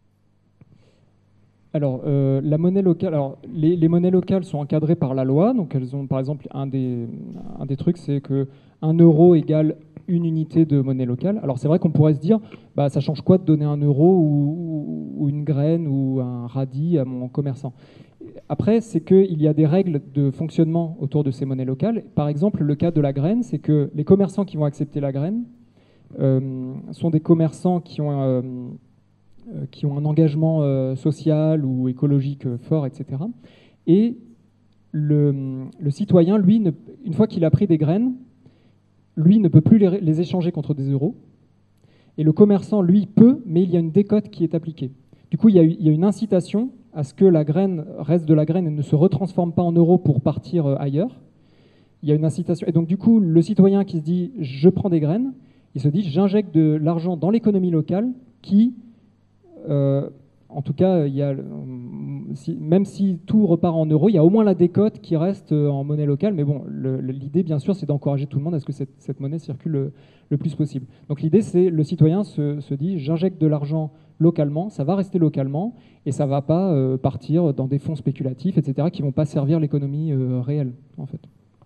Alors, la monnaie locale, alors, les monnaies locales sont encadrées par la loi. Donc, elles ont, par exemple, un des trucs, c'est que 1 euro égale une unité de monnaie locale. Alors, c'est vrai qu'on pourrait se dire, bah, ça change quoi de donner 1 euro ou une graine ou un radis à mon commerçant? Après, c'est qu'il y a des règles de fonctionnement autour de ces monnaies locales. Par exemple, le cas de la graine, c'est que les commerçants qui vont accepter la graine sont des commerçants qui ont un engagement social ou écologique fort, etc. Et le citoyen, lui, une fois qu'il a pris des graines, lui ne peut plus les échanger contre des euros. Et le commerçant, lui, peut, mais il y a une décote qui est appliquée. Du coup, il y a une incitation à ce que la graine reste de la graine et ne se retransforme pas en euros pour partir ailleurs. Il y a une incitation. Et donc, du coup, le citoyen qui se dit « je prends des graines », il se dit « j'injecte de l'argent dans l'économie locale qui… en tout cas, même si tout repart en euros, il y a au moins la décote qui reste en monnaie locale. Mais bon, l'idée, bien sûr, c'est d'encourager tout le monde à ce que cette monnaie circule le plus possible. Donc l'idée, c'est le citoyen se dit, j'injecte de l'argent localement, ça va rester localement, et ça ne va pas partir dans des fonds spéculatifs, etc., qui ne vont pas servir l'économie réelle, en fait.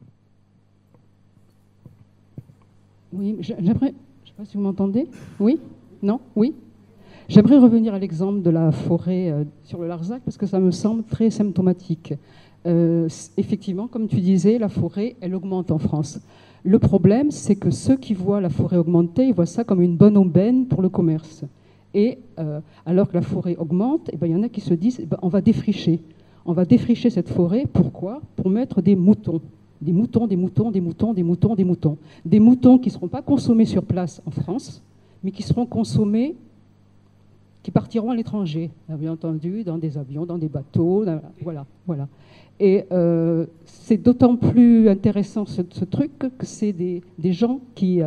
Oui, j'aimerais… Je ne sais pas si vous m'entendez. Oui? Non? Oui? J'aimerais revenir à l'exemple de la forêt sur le Larzac parce que ça me semble très symptomatique. Effectivement, comme tu disais, la forêt, elle augmente en France. Le problème, c'est que ceux qui voient la forêt augmenter, ils voient ça comme une bonne aubaine pour le commerce. Et alors que la forêt augmente, il y en a qui se disent on va défricher. On va défricher cette forêt. Pourquoi? Pour mettre des moutons. Des moutons, des moutons, des moutons, des moutons, des moutons. Des moutons qui ne seront pas consommés sur place en France, mais qui seront consommés, qui partiront à l'étranger, bien entendu, dans des avions, dans des bateaux, voilà. Et c'est d'autant plus intéressant ce truc que c'est des gens qui…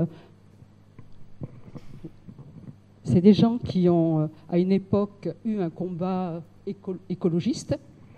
c'est des gens qui ont, à une époque, eu un combat écologiste,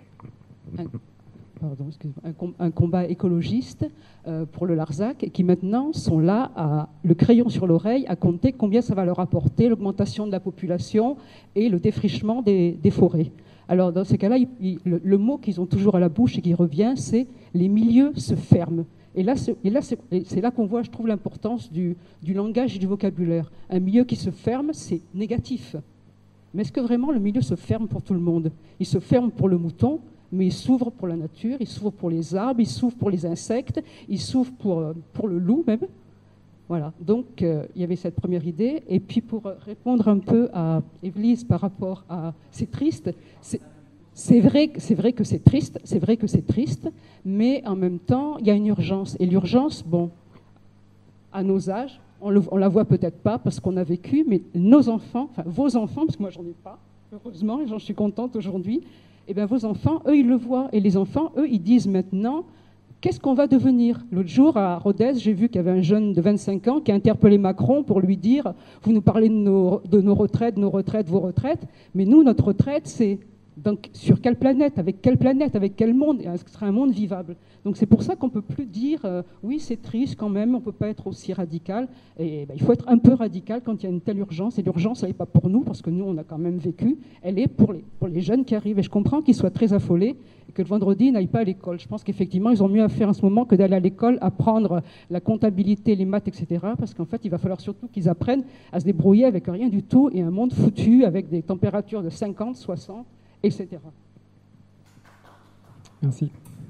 un combat écologiste pour le Larzac, et qui maintenant sont là, le crayon sur l'oreille, à compter combien ça va leur apporter l'augmentation de la population et le défrichement des forêts. Alors dans ces cas-là, le mot qu'ils ont toujours à la bouche et qui revient, c'est « les milieux se ferment ». Et c'est là qu'on voit, je trouve, l'importance du langage et du vocabulaire. Un milieu qui se ferme, c'est négatif. Mais est-ce que vraiment le milieu se ferme pour tout le monde? Il se ferme pour le mouton, mais il s'ouvre pour la nature, il s'ouvre pour les arbres, il s'ouvre pour les insectes, il s'ouvre pour le loup même. Voilà, donc il y avait cette première idée. Et puis pour répondre un peu à Évelyse par rapport à « c'est triste », c'est vrai que c'est triste, mais en même temps, il y a une urgence. Et l'urgence, bon, à nos âges, on la voit peut-être pas parce qu'on a vécu, mais nos enfants, enfin vos enfants, parce que moi j'en ai pas, heureusement, et j'en suis contente aujourd'hui, et bien vos enfants, eux, ils le voient. Et les enfants, eux, ils disent maintenant, qu'est-ce qu'on va devenir? L'autre jour, à Rodez, j'ai vu qu'il y avait un jeune de 25 ans qui a interpellé Macron pour lui dire, vous nous parlez de nos retraites, vos retraites, mais nous, notre retraite, c'est… Donc, sur quelle planète, avec quel monde, est-ce que ce sera un monde vivable? Donc c'est pour ça qu'on ne peut plus dire oui, c'est triste quand même, on ne peut pas être aussi radical. Et il faut être un peu radical quand il y a une telle urgence. Et l'urgence, elle n'est pas pour nous, parce que nous, on a quand même vécu. Elle est pour les jeunes qui arrivent. Et je comprends qu'ils soient très affolés et que le vendredi, ils n'aillent pas à l'école. Je pense qu'effectivement, ils ont mieux à faire en ce moment que d'aller à l'école, apprendre la comptabilité, les maths, etc. Parce qu'en fait, il va falloir surtout qu'ils apprennent à se débrouiller avec rien du tout et un monde foutu avec des températures de 50, 60, etc. Merci.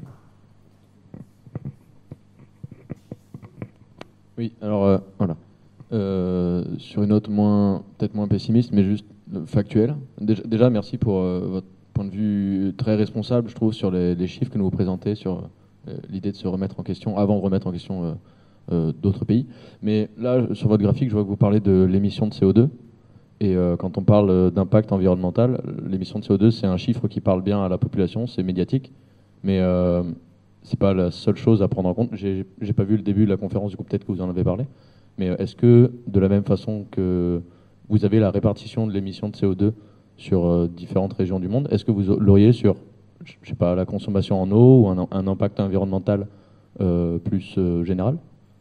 Oui, alors voilà. Sur une note peut-être moins pessimiste, mais juste factuelle. Déjà merci pour votre point de vue très responsable, je trouve, sur les chiffres que nous vous présentez, sur l'idée de se remettre en question, avant de remettre en question d'autres pays. Mais là, sur votre graphique, je vois que vous parlez de l'émission de CO2. Et quand on parle d'impact environnemental, l'émission de CO2, c'est un chiffre qui parle bien à la population, c'est médiatique, mais c'est pas la seule chose à prendre en compte. J'ai pas vu le début de la conférence, du coup peut-être que vous en avez parlé, mais est-ce que de la même façon que vous avez la répartition de l'émission de CO2 sur différentes régions du monde, est-ce que vous l'auriez sur, je sais pas, la consommation en eau ou un impact environnemental plus générale?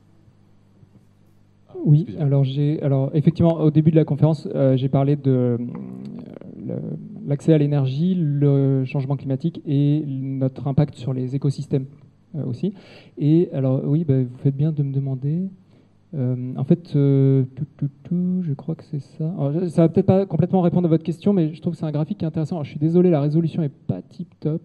Oui, Excusez-moi. alors effectivement, au début de la conférence, j'ai parlé de l'accès à l'énergie, le changement climatique et notre impact sur les écosystèmes aussi. Et alors oui, bah, vous faites bien de me demander. En fait, je crois que c'est ça. Alors, ça va peut-être pas complètement répondre à votre question, mais je trouve que c'est un graphique qui est intéressant. Alors, je suis désolé, la résolution est pas tip top.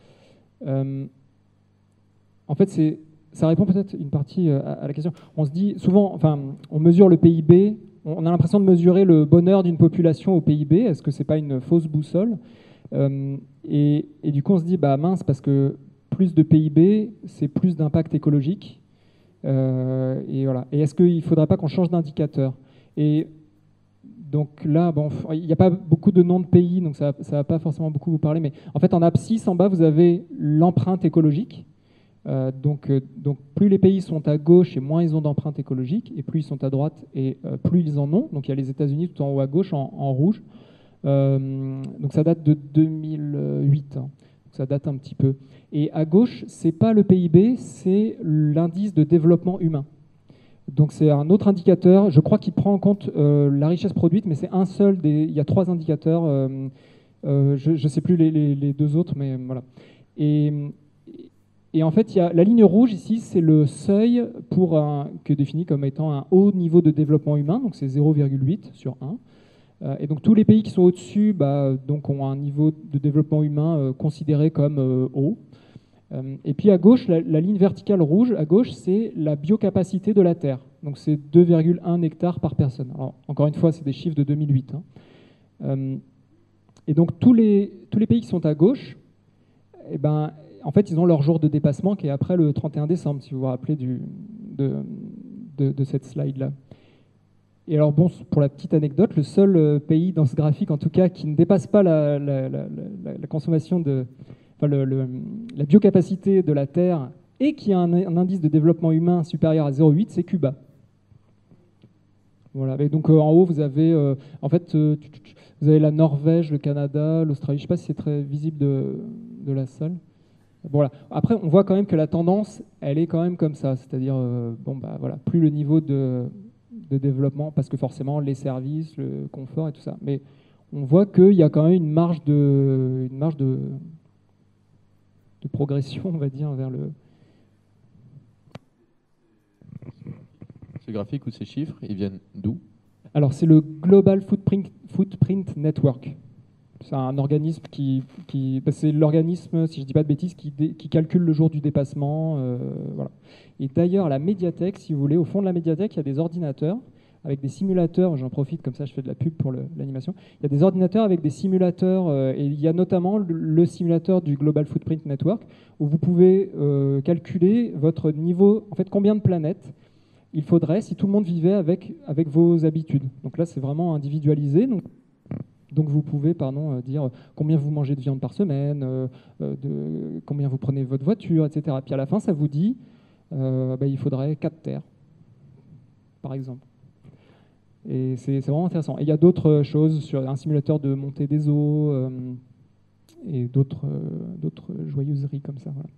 En fait, ça répond peut-être une partie à la question. On se dit souvent, enfin, on mesure le PIB, on a l'impression de mesurer le bonheur d'une population au PIB. Est-ce que c'est pas une fausse boussole? Et du coup, on se dit, bah mince, parce que plus de PIB, c'est plus d'impact écologique. Et voilà. Et est-ce qu'il ne faudrait pas qu'on change d'indicateur? Et donc là, bon, il n'y a pas beaucoup de noms de pays, donc ça ne va pas forcément beaucoup vous parler. Mais en fait, en abscisse, en bas, vous avez l'empreinte écologique. Donc plus les pays sont à gauche et moins ils ont d'empreinte écologique, et plus ils sont à droite et plus ils en ont. Donc il y a les États-Unis tout en haut à gauche en rouge. Donc ça date de 2008, hein. Donc ça date un petit peu. Et à gauche, c'est pas le PIB, c'est l'indice de développement humain. Donc c'est un autre indicateur. Je crois qu'il prend en compte la richesse produite, mais c'est un seul il y a 3 indicateurs. Je ne sais plus les 2 autres, mais voilà. Et en fait, la ligne rouge ici, c'est le seuil que définit comme étant un haut niveau de développement humain, donc c'est 0,8 sur 1. Et donc tous les pays qui sont au-dessus donc ont un niveau de développement humain considéré comme haut. Et puis à gauche, la ligne verticale rouge, à gauche, c'est la biocapacité de la Terre. Donc c'est 2,1 hectares par personne. Alors, encore une fois, c'est des chiffres de 2008. Hein. Et donc tous les pays qui sont à gauche, eh ben, en fait, ils ont leur jour de dépassement qui est après le 31 décembre, si vous vous rappelez de cette slide-là. Et alors bon, pour la petite anecdote, le seul pays dans ce graphique, en tout cas, qui ne dépasse pas la consommation la biocapacité de la Terre et qui a un indice de développement humain supérieur à 0,8, c'est Cuba. Voilà. Et donc en haut, vous avez vous avez la Norvège, le Canada, l'Australie. Je ne sais pas si c'est très visible de la salle. Voilà. Après, on voit quand même que la tendance, elle est quand même comme ça, c'est-à-dire voilà, plus le niveau de développement, parce que forcément les services, le confort et tout ça. Mais on voit qu'il y a quand même une marge de progression, on va dire, vers le... Ces graphiques ou ces chiffres, ils viennent d'où? Alors, c'est le Global Footprint Network. C'est un organisme c'est l'organisme, si je ne dis pas de bêtises, qui calcule le jour du dépassement. Voilà. Et d'ailleurs, la médiathèque, si vous voulez, au fond de la médiathèque, il y a des ordinateurs avec des simulateurs. J'en profite, comme ça je fais de la pub pour l'animation. Il y a des ordinateurs avec des simulateurs, et il y a notamment le simulateur du Global Footprint Network, où vous pouvez calculer votre niveau, en fait, combien de planètes il faudrait si tout le monde vivait avec vos habitudes. Donc là, c'est vraiment individualisé. Donc vous pouvez dire combien vous mangez de viande par semaine, combien vous prenez votre voiture, etc. Puis à la fin, ça vous dit il faudrait 4 terres, par exemple. Et c'est vraiment intéressant. Et il y a d'autres choses sur un simulateur de montée des eaux et d'autres joyeuseries comme ça. Voilà.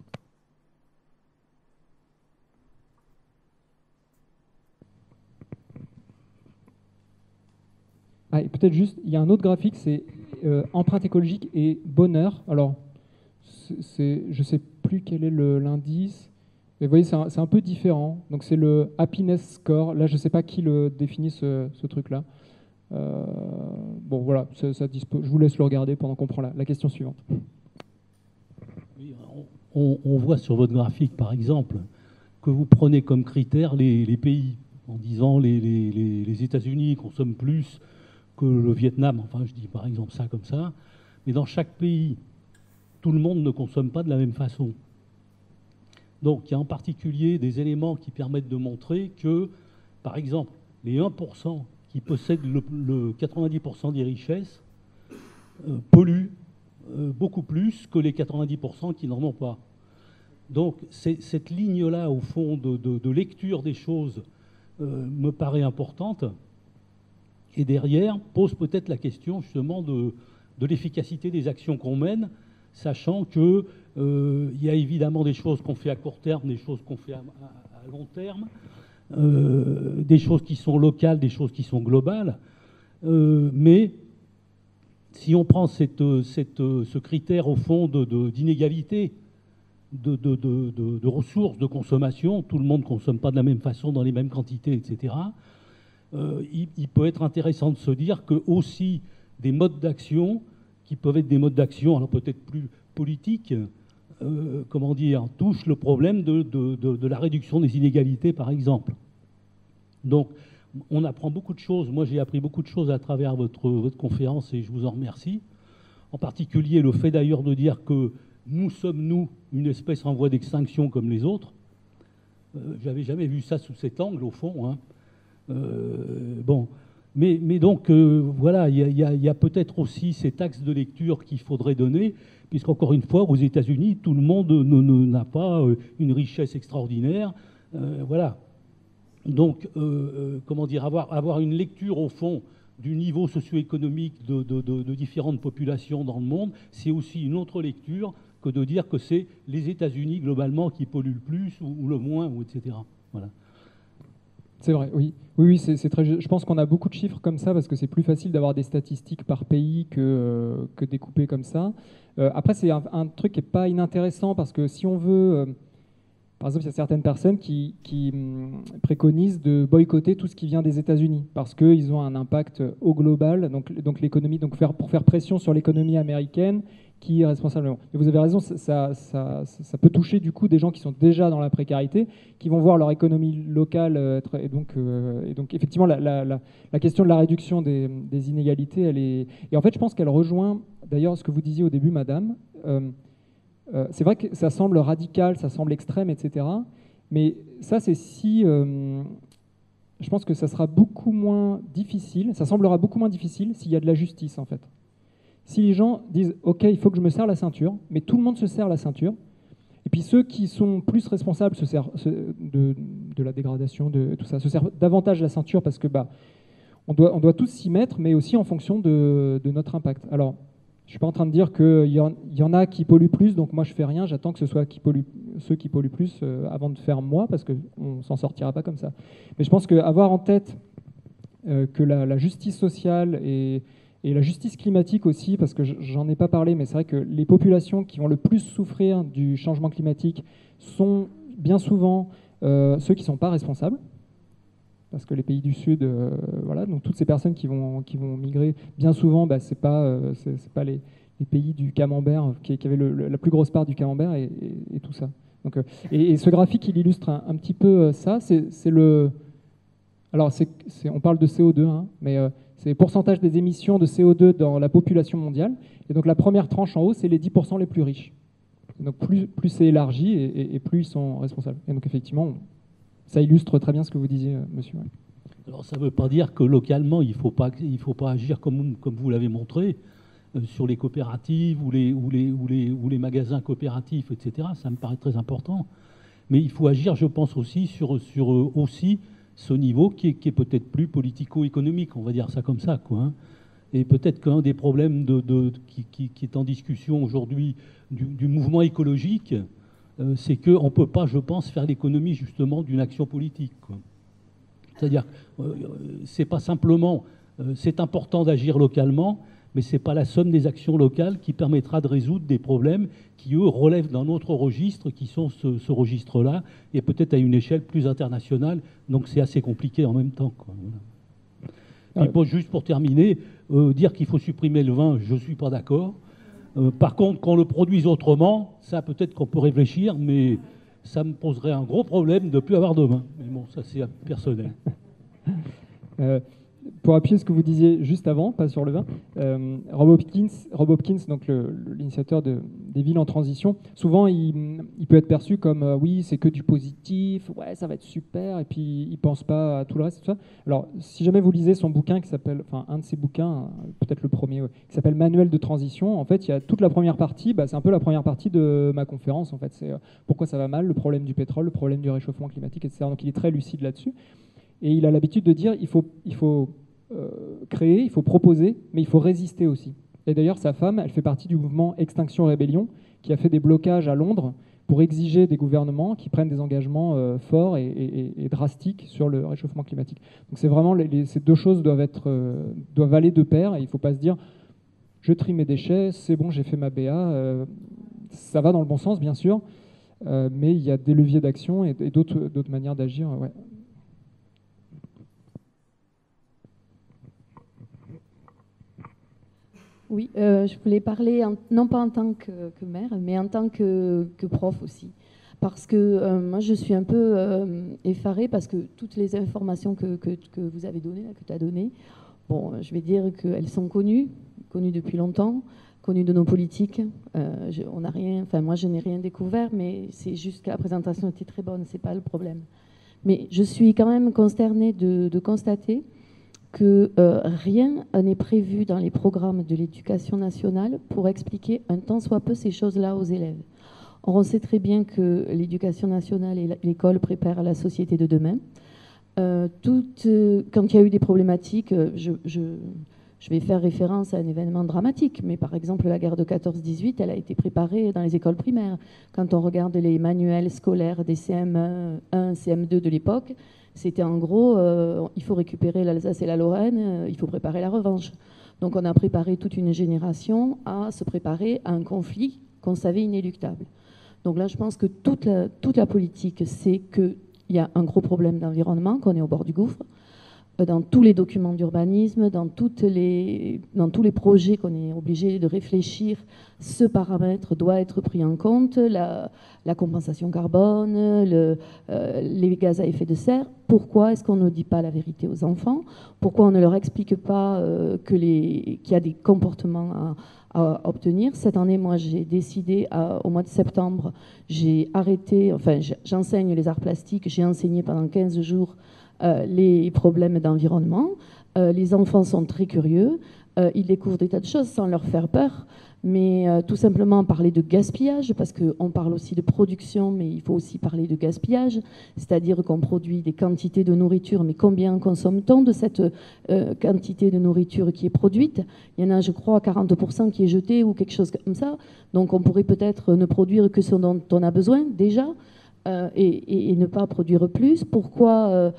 Ah, et peut-être juste, il y a un autre graphique, c'est empreinte écologique et bonheur. Alors, je ne sais plus quel est l'indice, mais vous voyez, c'est un peu différent. Donc, c'est le happiness score. Là, je ne sais pas qui le définit, ce truc-là. Bon, voilà, ça je vous laisse le regarder pendant qu'on prend la question suivante. Oui, on voit sur votre graphique, par exemple, que vous prenez comme critère les pays, en disant les États-Unis consomment plus que le Vietnam, enfin je dis par exemple ça comme ça, mais dans chaque pays, tout le monde ne consomme pas de la même façon. Donc il y a en particulier des éléments qui permettent de montrer que, par exemple, les 1% qui possèdent le 90% des richesses polluent beaucoup plus que les 90% qui n'en ont pas. Donc cette ligne-là, au fond, de lecture des choses me paraît importante. Et derrière, pose peut-être la question justement de l'efficacité des actions qu'on mène sachant qu'il y a évidemment des choses qu'on fait à court terme, des choses qu'on fait à long terme, des choses qui sont locales, des choses qui sont globales. Mais si on prend ce critère au fond d'inégalité, de ressources, de consommation, tout le monde ne consomme pas de la même façon, dans les mêmes quantités, etc. Il peut être intéressant de se dire que aussi des modes d'action, qui peuvent être des modes d'action, alors peut-être plus politiques, touchent le problème de la réduction des inégalités, par exemple. Donc, on apprend beaucoup de choses. Moi, j'ai appris beaucoup de choses à travers votre conférence et je vous en remercie. En particulier, le fait d'ailleurs de dire que nous sommes, nous, une espèce en voie d'extinction comme les autres. J'avais jamais vu ça sous cet angle, au fond. Hein. Bon. Mais donc, voilà, il y a peut-être aussi cet axe de lecture qu'il faudrait donner, puisqu'encore une fois, aux États-Unis, tout le monde n'a pas une richesse extraordinaire. Voilà. Donc, avoir une lecture, au fond, du niveau socio-économique de différentes populations dans le monde, c'est aussi une autre lecture que de dire que c'est les États-Unis, globalement, qui polluent le plus ou le moins, etc. Voilà. C'est vrai, oui. Oui, c'est très. Je pense qu'on a beaucoup de chiffres comme ça parce que c'est plus facile d'avoir des statistiques par pays que découpées comme ça. Après, c'est un truc qui n'est pas inintéressant parce que si on veut... par exemple, il y a certaines personnes qui préconisent de boycotter tout ce qui vient des États-Unis parce qu'ils ont un impact au global, donc l'économie, pour faire pression sur l'économie américaine qui est responsable. Et vous avez raison, ça peut toucher du coup des gens qui sont déjà dans la précarité, qui vont voir leur économie locale être, et donc effectivement la question de la réduction des inégalités, elle est. Et en fait, je pense qu'elle rejoint d'ailleurs ce que vous disiez au début, Madame. C'est vrai que ça semble radical, ça semble extrême, etc. Mais ça, c'est si... je pense que ça sera beaucoup moins difficile, ça semblera beaucoup moins difficile s'il y a de la justice, en fait. Si les gens disent « Ok, il faut que je me serre la ceinture », mais tout le monde se serre la ceinture, et puis ceux qui sont plus responsables de la dégradation, de tout ça, se serrent davantage la ceinture parce que on doit tous s'y mettre, mais aussi en fonction de notre impact. Alors, je ne suis pas en train de dire qu'il y en a qui polluent plus, donc moi je ne fais rien, j'attends que ce soit ceux qui polluent plus avant de faire moi, parce qu'on ne s'en sortira pas comme ça. Mais je pense qu'avoir en tête que la justice sociale et la justice climatique aussi, parce que j'en ai pas parlé, mais c'est vrai que les populations qui vont le plus souffrir du changement climatique sont bien souvent ceux qui ne sont pas responsables. Parce que les pays du Sud, voilà, donc toutes ces personnes qui vont migrer, bien souvent, c'est pas les pays du camembert qui avaient la plus grosse part du camembert et tout ça. Donc, et ce graphique, il illustre un petit peu ça. Alors, on parle de CO2, hein, mais c'est le pourcentage des émissions de CO2 dans la population mondiale. Et donc la première tranche en haut, c'est les 10% les plus riches. Et donc plus c'est élargi et plus ils sont responsables. Et donc effectivement, ça illustre très bien ce que vous disiez, monsieur. Alors ça ne veut pas dire que localement, il faut pas agir comme vous l'avez montré, sur les coopératives ou les magasins coopératifs, etc. Ça me paraît très important. Mais il faut agir, je pense, aussi sur aussi ce niveau qui est peut-être plus politico-économique, on va dire ça comme ça, quoi, hein. Et peut-être qu'un des problèmes qui est en discussion aujourd'hui du mouvement écologique, c'est qu'on ne peut pas, je pense, faire l'économie justement d'une action politique, quoi. C'est-à-dire, c'est pas simplement, c'est important d'agir localement, mais ce n'est pas la somme des actions locales qui permettra de résoudre des problèmes qui, eux, relèvent d'un autre registre, qui sont ce registre-là, et peut-être à une échelle plus internationale. Donc c'est assez compliqué en même temps, quoi. Voilà. Et juste pour terminer, dire qu'il faut supprimer le vin, je ne suis pas d'accord. Par contre, qu'on le produise autrement, ça peut-être qu'on peut réfléchir, mais ça me poserait un gros problème de ne plus avoir de vin. Mais bon, ça c'est personnel. Pour appuyer ce que vous disiez juste avant, pas sur le vin, Rob Hopkins, donc l'initiateur des villes en transition, souvent il peut être perçu comme oui, c'est que du positif, ouais, ça va être super, et puis il pense pas à tout le reste, tout ça. Alors, si jamais vous lisez son bouquin qui s'appelle, enfin un de ses bouquins, peut-être le premier, ouais, qui s'appelle Manuel de transition, en fait, il y a toute la première partie, c'est un peu la première partie de ma conférence, en fait, c'est pourquoi ça va mal, le problème du pétrole, le problème du réchauffement climatique, etc. Donc, il est très lucide là-dessus. Et il a l'habitude de dire il faut créer, il faut proposer, mais il faut résister aussi. Et d'ailleurs, sa femme, elle fait partie du mouvement Extinction Rébellion, qui a fait des blocages à Londres pour exiger des gouvernements qui prennent des engagements forts et drastiques sur le réchauffement climatique. Donc c'est vraiment, ces deux choses doivent aller de pair, et il ne faut pas se dire je trie mes déchets, c'est bon, j'ai fait ma BA, ça va dans le bon sens bien sûr, mais il y a des leviers d'action et d'autres manières d'agir. Ouais. Oui, je voulais parler, non pas en tant que mère, mais en tant que prof aussi. Parce que moi, je suis un peu effarée parce que toutes les informations que vous avez données, que tu as données, bon, je vais dire qu'elles sont connues depuis longtemps, connues de nos politiques. On n'a rien, enfin, moi, je n'ai rien découvert, mais c'est juste que la présentation était très bonne, c'est pas le problème. Mais je suis quand même consternée de constater que rien n'est prévu dans les programmes de l'éducation nationale pour expliquer un tant soit peu ces choses-là aux élèves. Or, on sait très bien que l'éducation nationale et l'école préparent la société de demain. Quand il y a eu des problématiques, je vais faire référence à un événement dramatique, mais par exemple la guerre de 14-18, elle a été préparée dans les écoles primaires. Quand on regarde les manuels scolaires des CM1, CM2 de l'époque, c'était en gros, il faut récupérer l'Alsace et la Lorraine, il faut préparer la revanche. Donc on a préparé toute une génération à se préparer à un conflit qu'on savait inéluctable. Donc là, je pense que toute la politique sait qu'il y a un gros problème d'environnement, qu'on est au bord du gouffre. Dans tous les documents d'urbanisme, dans tous les projets qu'on est obligé de réfléchir, ce paramètre doit être pris en compte, la compensation carbone, les gaz à effet de serre. Pourquoi est-ce qu'on ne dit pas la vérité aux enfants? Pourquoi on ne leur explique pas qu'il y a des comportements à obtenir? Cette année, moi, j'ai décidé, au mois de septembre, j'ai arrêté, enfin, j'enseigne les arts plastiques, j'ai enseigné pendant 15 jours les problèmes d'environnement. Les enfants sont très curieux, ils découvrent des tas de choses sans leur faire peur, mais tout simplement parler de gaspillage, parce qu'on parle aussi de production, mais il faut aussi parler de gaspillage, c'est-à-dire qu'on produit des quantités de nourriture, mais combien consomme-t-on de cette quantité de nourriture qui est produite? Il y en a, je crois, 40% qui est jeté ou quelque chose comme ça, donc on pourrait peut-être ne produire que ce dont on a besoin déjà, et ne pas produire plus. Pourquoi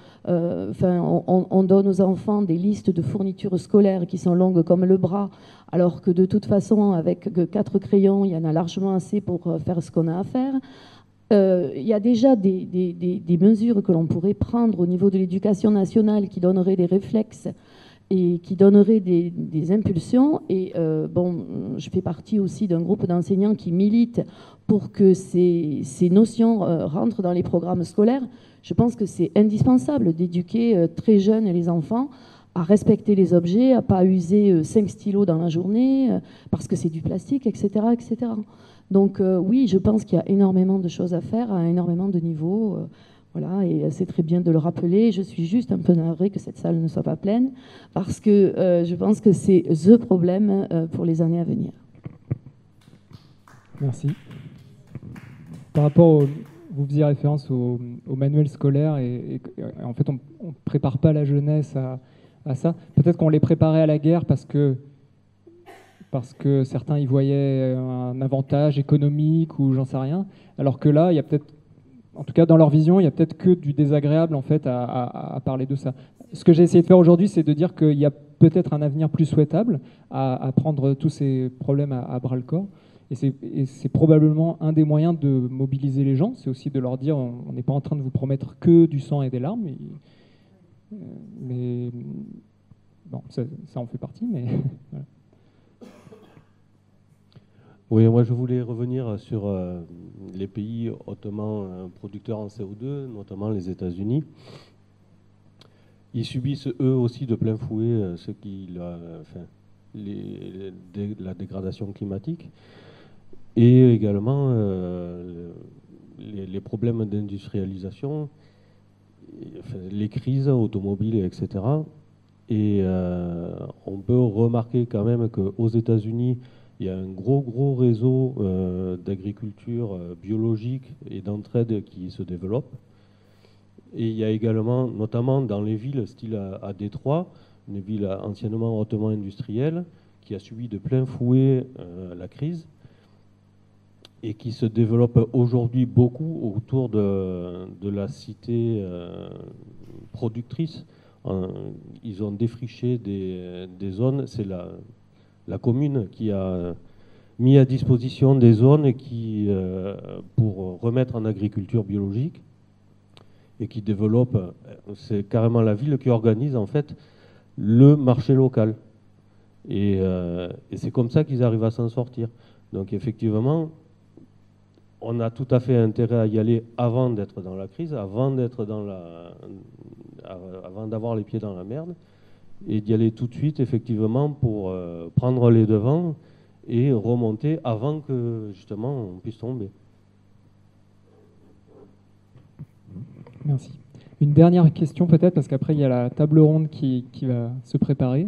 on donne aux enfants des listes de fournitures scolaires qui sont longues comme le bras, alors que de toute façon, avec 4 crayons, il y en a largement assez pour faire ce qu'on a à faire. Il y a déjà des mesures que l'on pourrait prendre au niveau de l'éducation nationale qui donneraient des réflexes et qui donneraient des impulsions. Et bon, je fais partie aussi d'un groupe d'enseignants qui militent pour que ces notions rentrent dans les programmes scolaires. Je pense que c'est indispensable d'éduquer très jeunes les enfants à respecter les objets, à ne pas user 5 stylos dans la journée, parce que c'est du plastique, etc. etc. Donc oui, je pense qu'il y a énormément de choses à faire, à énormément de niveaux. Voilà, et c'est très bien de le rappeler. Je suis juste un peu navrée que cette salle ne soit pas pleine, parce que je pense que c'est the problème pour les années à venir. Merci. Par rapport vous faisiez référence au manuel scolaire, et en fait, on ne prépare pas la jeunesse à ça. Peut-être qu'on les préparait à la guerre parce que certains y voyaient un avantage économique ou j'en sais rien, alors que là, il y a peut-être, en tout cas dans leur vision, il n'y a peut-être que du désagréable en fait à parler de ça. Ce que j'ai essayé de faire aujourd'hui, c'est de dire qu'il y a peut-être un avenir plus souhaitable à prendre tous ces problèmes à bras-le-corps. Et c'est probablement un des moyens de mobiliser les gens. C'est aussi de leur dire, on n'est pas en train de vous promettre que du sang et des larmes, mais bon, ça en fait partie, mais voilà. Oui, moi je voulais revenir sur les pays hautement producteurs en CO2, notamment les États-Unis. Ils subissent eux aussi de plein fouet la dégradation climatique et également les problèmes d'industrialisation, les crises automobiles, etc. Et on peut remarquer quand même qu'aux États-Unis, il y a un gros réseau d'agriculture biologique et d'entraide qui se développe. Et il y a également, notamment dans les villes, style à Détroit, une ville anciennement hautement industrielle, qui a subi de plein fouet la crise et qui se développe aujourd'hui beaucoup autour de la cité productrice. Ils ont défriché des zones. C'est la commune qui a mis à disposition des zones pour remettre en agriculture biologique et qui développe. C'est carrément la ville qui organise en fait le marché local. Et c'est comme ça qu'ils arrivent à s'en sortir. Donc effectivement, on a tout à fait intérêt à y aller avant d'être dans la crise, avant d'avoir les pieds dans la merde, et d'y aller tout de suite, effectivement, pour prendre les devants et remonter avant que, justement, on puisse tomber. Merci. Une dernière question peut-être, parce qu'après, il y a la table ronde qui va se préparer.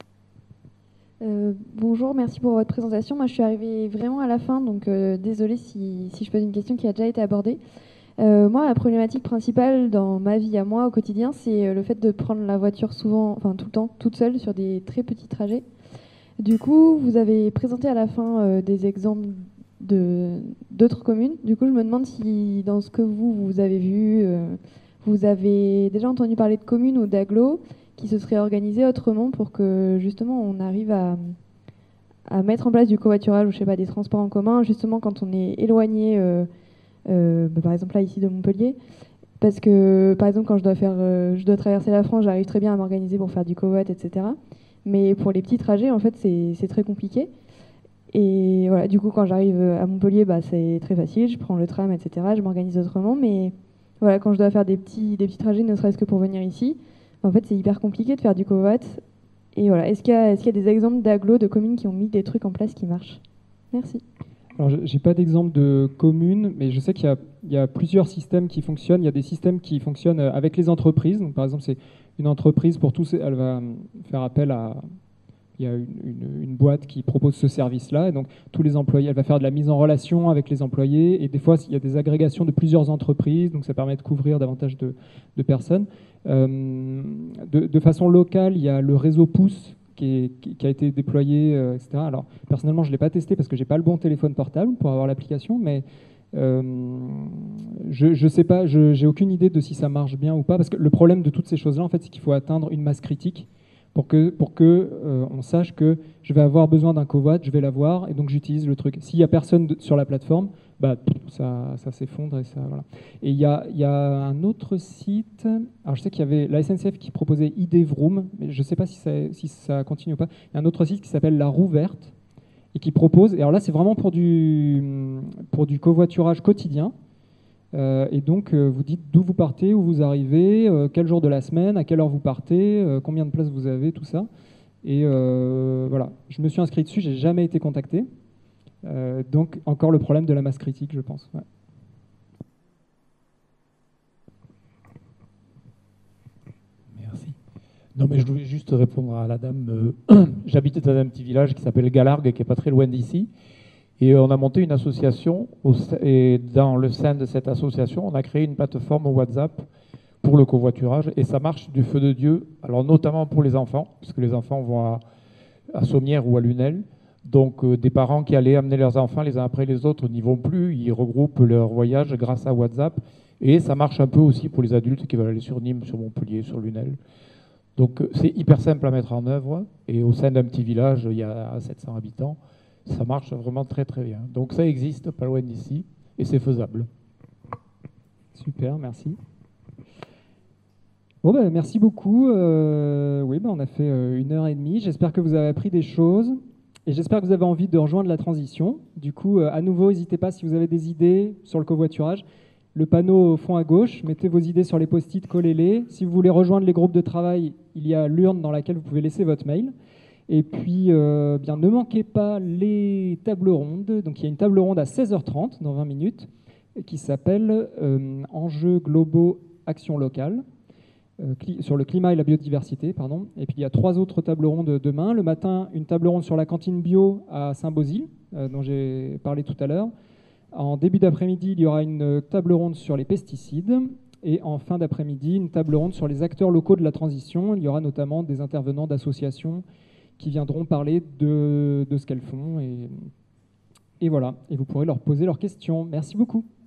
Bonjour, merci pour votre présentation. Moi, je suis arrivée vraiment à la fin, donc désolée si je pose une question qui a déjà été abordée. Moi, la problématique principale dans ma vie à moi, au quotidien, c'est le fait de prendre la voiture souvent, enfin tout le temps, toute seule, sur des très petits trajets. Du coup, vous avez présenté à la fin des exemples d'autres communes. Du coup, je me demande si, dans ce que vous avez vu, vous avez déjà entendu parler de communes ou d'agglos qui se seraient organisés autrement pour que, justement, on arrive à mettre en place du covoiturage ou, je sais pas, des transports en commun, justement, quand on est éloigné, par exemple, là, ici, de Montpellier. Parce que, par exemple, quand je dois traverser la France, j'arrive très bien à m'organiser pour faire du covoit, etc. Mais pour les petits trajets, en fait, c'est très compliqué. Et voilà, du coup, quand j'arrive à Montpellier, c'est très facile, je prends le tram, etc. Je m'organise autrement. Mais voilà, quand je dois faire des petits trajets, ne serait-ce que pour venir ici, en fait, c'est hyper compliqué de faire du covoit. Et voilà, est-ce qu'il y a des exemples d'agglos, de communes qui ont mis des trucs en place qui marchent? Merci. Alors, je n'ai pas d'exemple de communes, mais je sais qu'il y a plusieurs systèmes qui fonctionnent. Il y a des systèmes qui fonctionnent avec les entreprises. Donc, par exemple, c'est une entreprise pour tous, elle va faire appel à... Il y a une boîte qui propose ce service-là, et donc tous les employés, elle va faire de la mise en relation avec les employés, et des fois, il y a des agrégations de plusieurs entreprises, donc ça permet de couvrir davantage de personnes. De façon locale, il y a le réseau Pouce qui a été déployé, etc. Alors, personnellement, je ne l'ai pas testé parce que je n'ai pas le bon téléphone portable pour avoir l'application, mais je ne sais pas, je n'ai aucune idée de si ça marche bien ou pas, parce que le problème de toutes ces choses-là, en fait, c'est qu'il faut atteindre une masse critique pour que on sache que je vais avoir besoin d'un covoit, je vais l'avoir, et donc j'utilise le truc. S'il n'y a personne sur la plateforme, ça s'effondre. Et voilà. Et il y a un autre site, alors je sais qu'il y avait la SNCF qui proposait ID Vroom, mais je ne sais pas si ça continue ou pas. Il y a un autre site qui s'appelle La Roue Verte, et qui propose, et alors là c'est vraiment pour du covoiturage quotidien. Et donc, vous dites d'où vous partez, où vous arrivez, quel jour de la semaine, à quelle heure vous partez, combien de places vous avez, tout ça. Et voilà, je me suis inscrit dessus, j'ai jamais été contacté. Donc, encore le problème de la masse critique, je pense. Ouais. Merci. Non, mais je voulais juste répondre à la dame. J'habite dans un petit village qui s'appelle Galargues, qui n'est pas très loin d'ici. Et on a monté une association, et dans le sein de cette association, on a créé une plateforme WhatsApp pour le covoiturage, et ça marche du feu de Dieu, alors notamment pour les enfants, parce que les enfants vont à Sommières ou à Lunel, donc des parents qui allaient amener leurs enfants les uns après les autres n'y vont plus, ils regroupent leur voyage grâce à WhatsApp, et ça marche un peu aussi pour les adultes qui veulent aller sur Nîmes, sur Montpellier, sur Lunel. Donc c'est hyper simple à mettre en œuvre, et au sein d'un petit village, il y a 700 habitants, ça marche vraiment très très bien. Donc ça existe pas loin d'ici et c'est faisable. Super, merci. Bon, merci beaucoup. Oui, on a fait 1h30. J'espère que vous avez appris des choses et j'espère que vous avez envie de rejoindre la transition. Du coup, à nouveau, n'hésitez pas si vous avez des idées sur le covoiturage. Le panneau au fond à gauche, mettez vos idées sur les post-it, collez-les. Si vous voulez rejoindre les groupes de travail, il y a l'urne dans laquelle vous pouvez laisser votre mail. Et puis, ne manquez pas les tables rondes. Donc, il y a une table ronde à 16h30, dans 20 minutes, qui s'appelle Enjeux globaux, action locale, sur le climat et la biodiversité. Pardon. Et puis, il y a 3 autres tables rondes demain. Le matin, une table ronde sur la cantine bio à Saint-Bosile, dont j'ai parlé tout à l'heure. En début d'après-midi, il y aura une table ronde sur les pesticides. Et en fin d'après-midi, une table ronde sur les acteurs locaux de la transition. Il y aura notamment des intervenants d'associations qui viendront parler de ce qu'elles font. Et voilà, et vous pourrez leur poser leurs questions. Merci beaucoup.